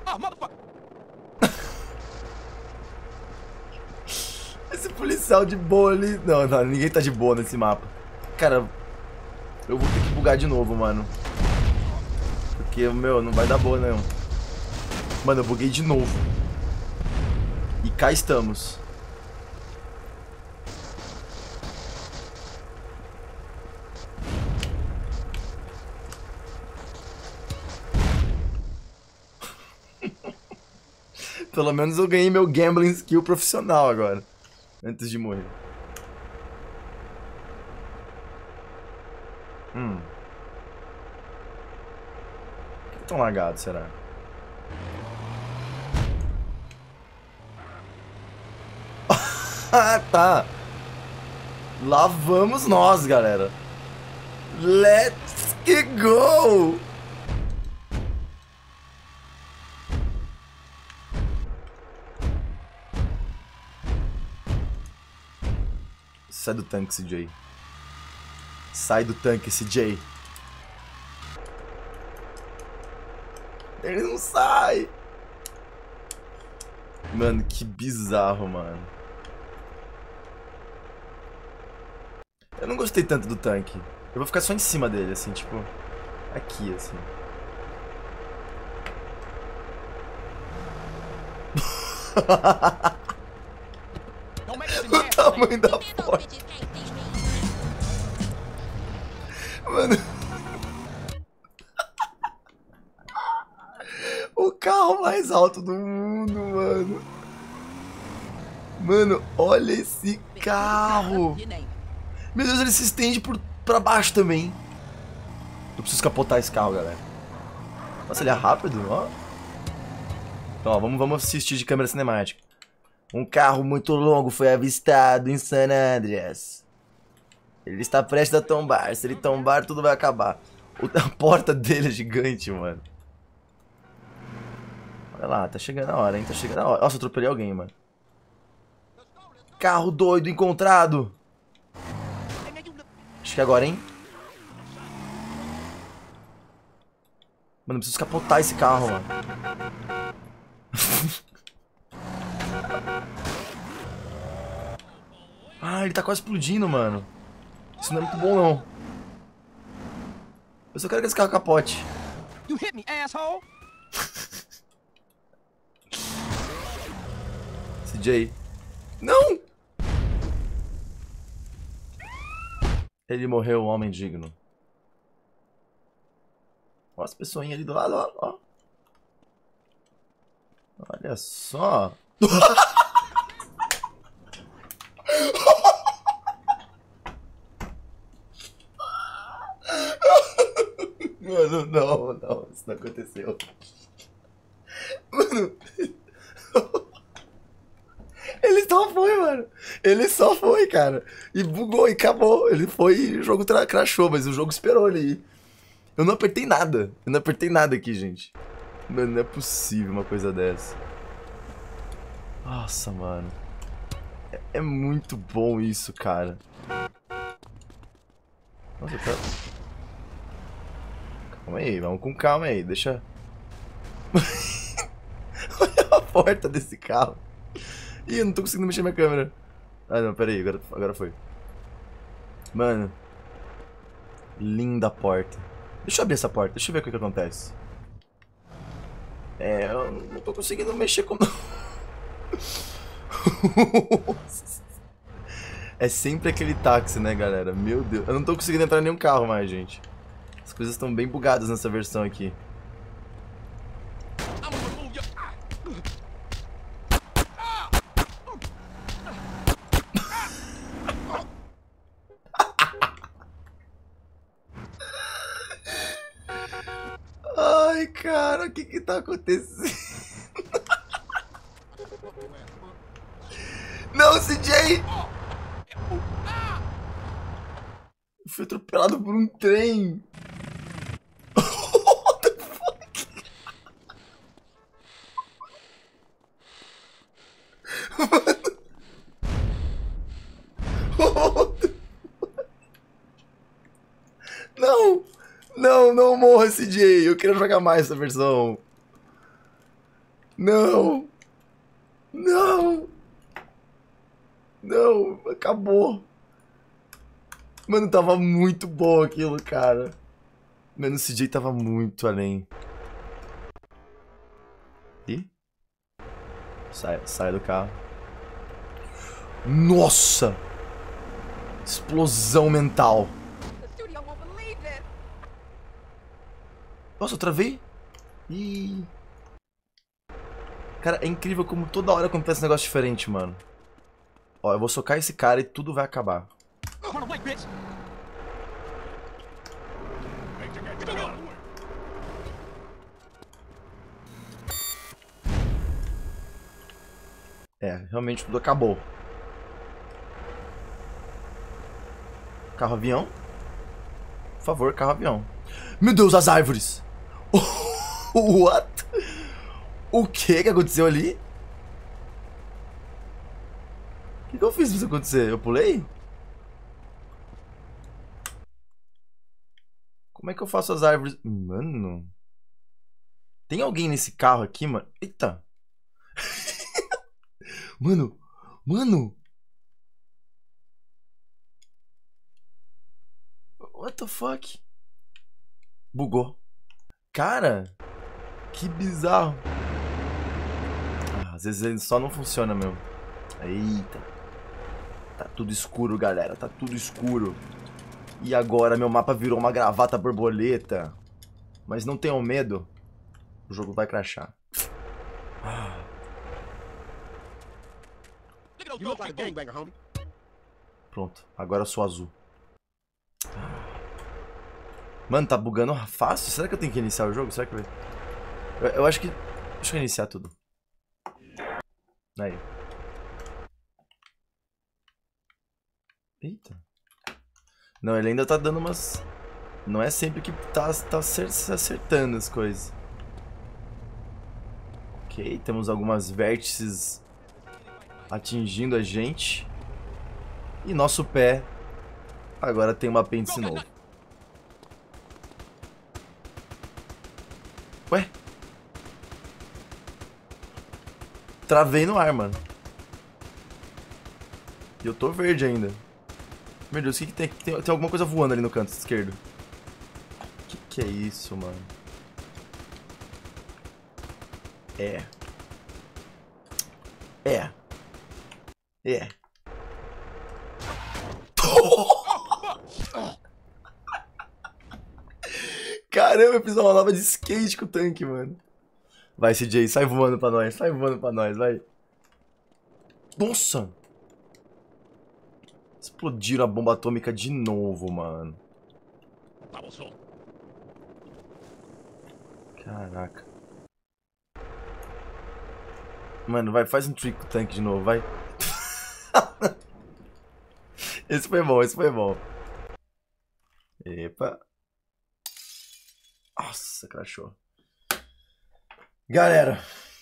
Esse policial de boa ali... Não, não, ninguém tá de boa nesse mapa. Cara, eu vou ter que bugar de novo, mano. Porque, meu, não vai dar boa, não. Mano, eu buguei de novo. E cá estamos. Pelo menos eu ganhei meu gambling skill profissional agora. Antes de morrer. Hum. Por que tão lagado, será? Ah, tá. Lá vamos nós, galera. Let's go! Sai do tanque, C J. Sai do tanque, C J. Ele não sai. Mano, que bizarro, mano. Eu não gostei tanto do tanque. Eu vou ficar só em cima dele, assim, tipo... Aqui, assim. O tamanho da porta. Mano... O carro mais alto do mundo, mano. Mano, olha esse carro. Meu Deus, ele se estende por, pra baixo também. Eu preciso capotar esse carro, galera. Nossa, ele é rápido, ó. Então, ó, vamos, vamos assistir de câmera cinemática. Um carro muito longo foi avistado em San Andreas. Ele está prestes a tombar. Se ele tombar, tudo vai acabar. A porta dele é gigante, mano. Olha lá, tá chegando a hora, hein? Tá chegando a hora. Nossa, eu atropelei alguém, mano. Carro doido encontrado. Acho que é agora, hein? Mano, eu preciso capotar esse carro, mano. Ah, ele tá quase explodindo, mano. Isso não é muito bom, não. Eu só quero que esse carro capote. You hit me, asshole! C J. Não! Ele morreu, um homem digno. Olha as pessoinhas ali do lado, ó. ó. Olha só. Mano, não, não, isso não aconteceu. Mano. Ele só foi, mano. Ele só foi, cara. E bugou e acabou. Ele foi e o jogo crashou, mas o jogo esperou ele ir. Eu não apertei nada. Eu não apertei nada aqui, gente. Mano, não é possível uma coisa dessa. Nossa, mano. É, é muito bom isso, cara. Nossa, tá... Calma aí, vamos com calma aí. Deixa... Olha a porta desse carro. Ih, eu não tô conseguindo mexer minha câmera. Ah, não, pera aí. Agora, agora foi. Mano. Linda porta. Deixa eu abrir essa porta. Deixa eu ver o que, que acontece. É, eu não tô conseguindo mexer com... É sempre aquele táxi, né, galera? Meu Deus. Eu não tô conseguindo entrar em nenhum carro mais, gente. As coisas estão bem bugadas nessa versão aqui. Ai, cara, o que que tá acontecendo? Não, C J! Eu fui atropelado por um trem. What the fuck? Mano. What the fuck? Não! Não, não morra, C J. Eu quero jogar mais essa versão. Não. Não. Não, acabou. Mano, tava muito bom aquilo, cara. Mano, o C J tava muito além. Ih. Sai, sai do carro. Nossa! Explosão mental. Nossa, eu travei? Ih. Cara, é incrível como toda hora acontece um negócio diferente, mano. Ó, eu vou socar esse cara e tudo vai acabar. É, realmente tudo acabou. Carro-avião? Por favor, carro-avião. Meu Deus, as árvores! What? O que que aconteceu ali? O que que eu fiz pra isso acontecer? Eu pulei? Como é que eu faço as árvores? Mano. Tem alguém nesse carro aqui, mano? Eita. Mano. Mano. What the fuck? Bugou. Cara. Que bizarro. Ah, às vezes ele só não funciona mesmo. Eita. Tá tudo escuro, galera. Tá tudo escuro. E agora meu mapa virou uma gravata borboleta. Mas não tenham medo. O jogo vai crashar. Pronto. Agora eu sou azul. Mano, tá bugando fácil? Será que eu tenho que iniciar o jogo? Será que eu... Eu, eu acho que... Deixa eu iniciar tudo. Aí. Eita. Não, ele ainda tá dando umas... Não é sempre que tá, tá acertando as coisas. Ok, temos algumas vértices atingindo a gente. E nosso pé agora tem um apêndice novo. Ué? Travei no ar, mano. E eu tô verde ainda. Meu Deus, o que que tem? Tem, tem alguma coisa voando ali no canto esquerdo. Que que é isso, mano? É. É. É. Caramba, eu fiz uma lava de skate com o tanque, mano. Vai, C J, sai voando pra nós, sai voando pra nós, vai. Nossa! Explodiram a bomba atômica de novo, mano. Caraca. Mano, vai, faz um trick com o tanque de novo, vai. Esse foi bom, esse foi bom. Epa. Nossa, crashou. Galera.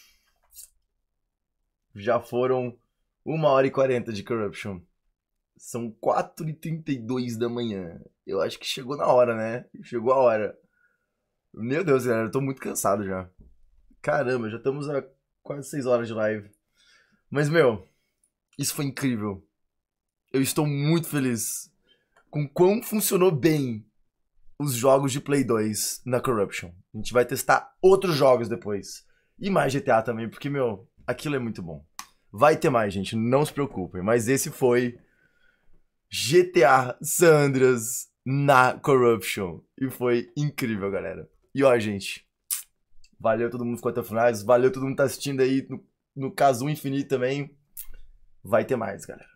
Já foram uma hora e quarenta de Corruption. São quatro e trinta e dois da manhã. Eu acho que chegou na hora, né? Chegou a hora. Meu Deus, galera, eu tô muito cansado já. Caramba, já estamos a quase seis horas de live. Mas, meu, isso foi incrível. Eu estou muito feliz com quão funcionou bem os jogos de Play dois na Corruption. A gente vai testar outros jogos depois. E mais G T A também, porque, meu, aquilo é muito bom. Vai ter mais, gente, não se preocupem. Mas esse foi G T A San Andreas na Corruption. E foi incrível, galera. E ó, gente, valeu todo mundo que ficou até o final. Valeu todo mundo que tá assistindo aí no, no Caso Infinito também. Vai ter mais, galera.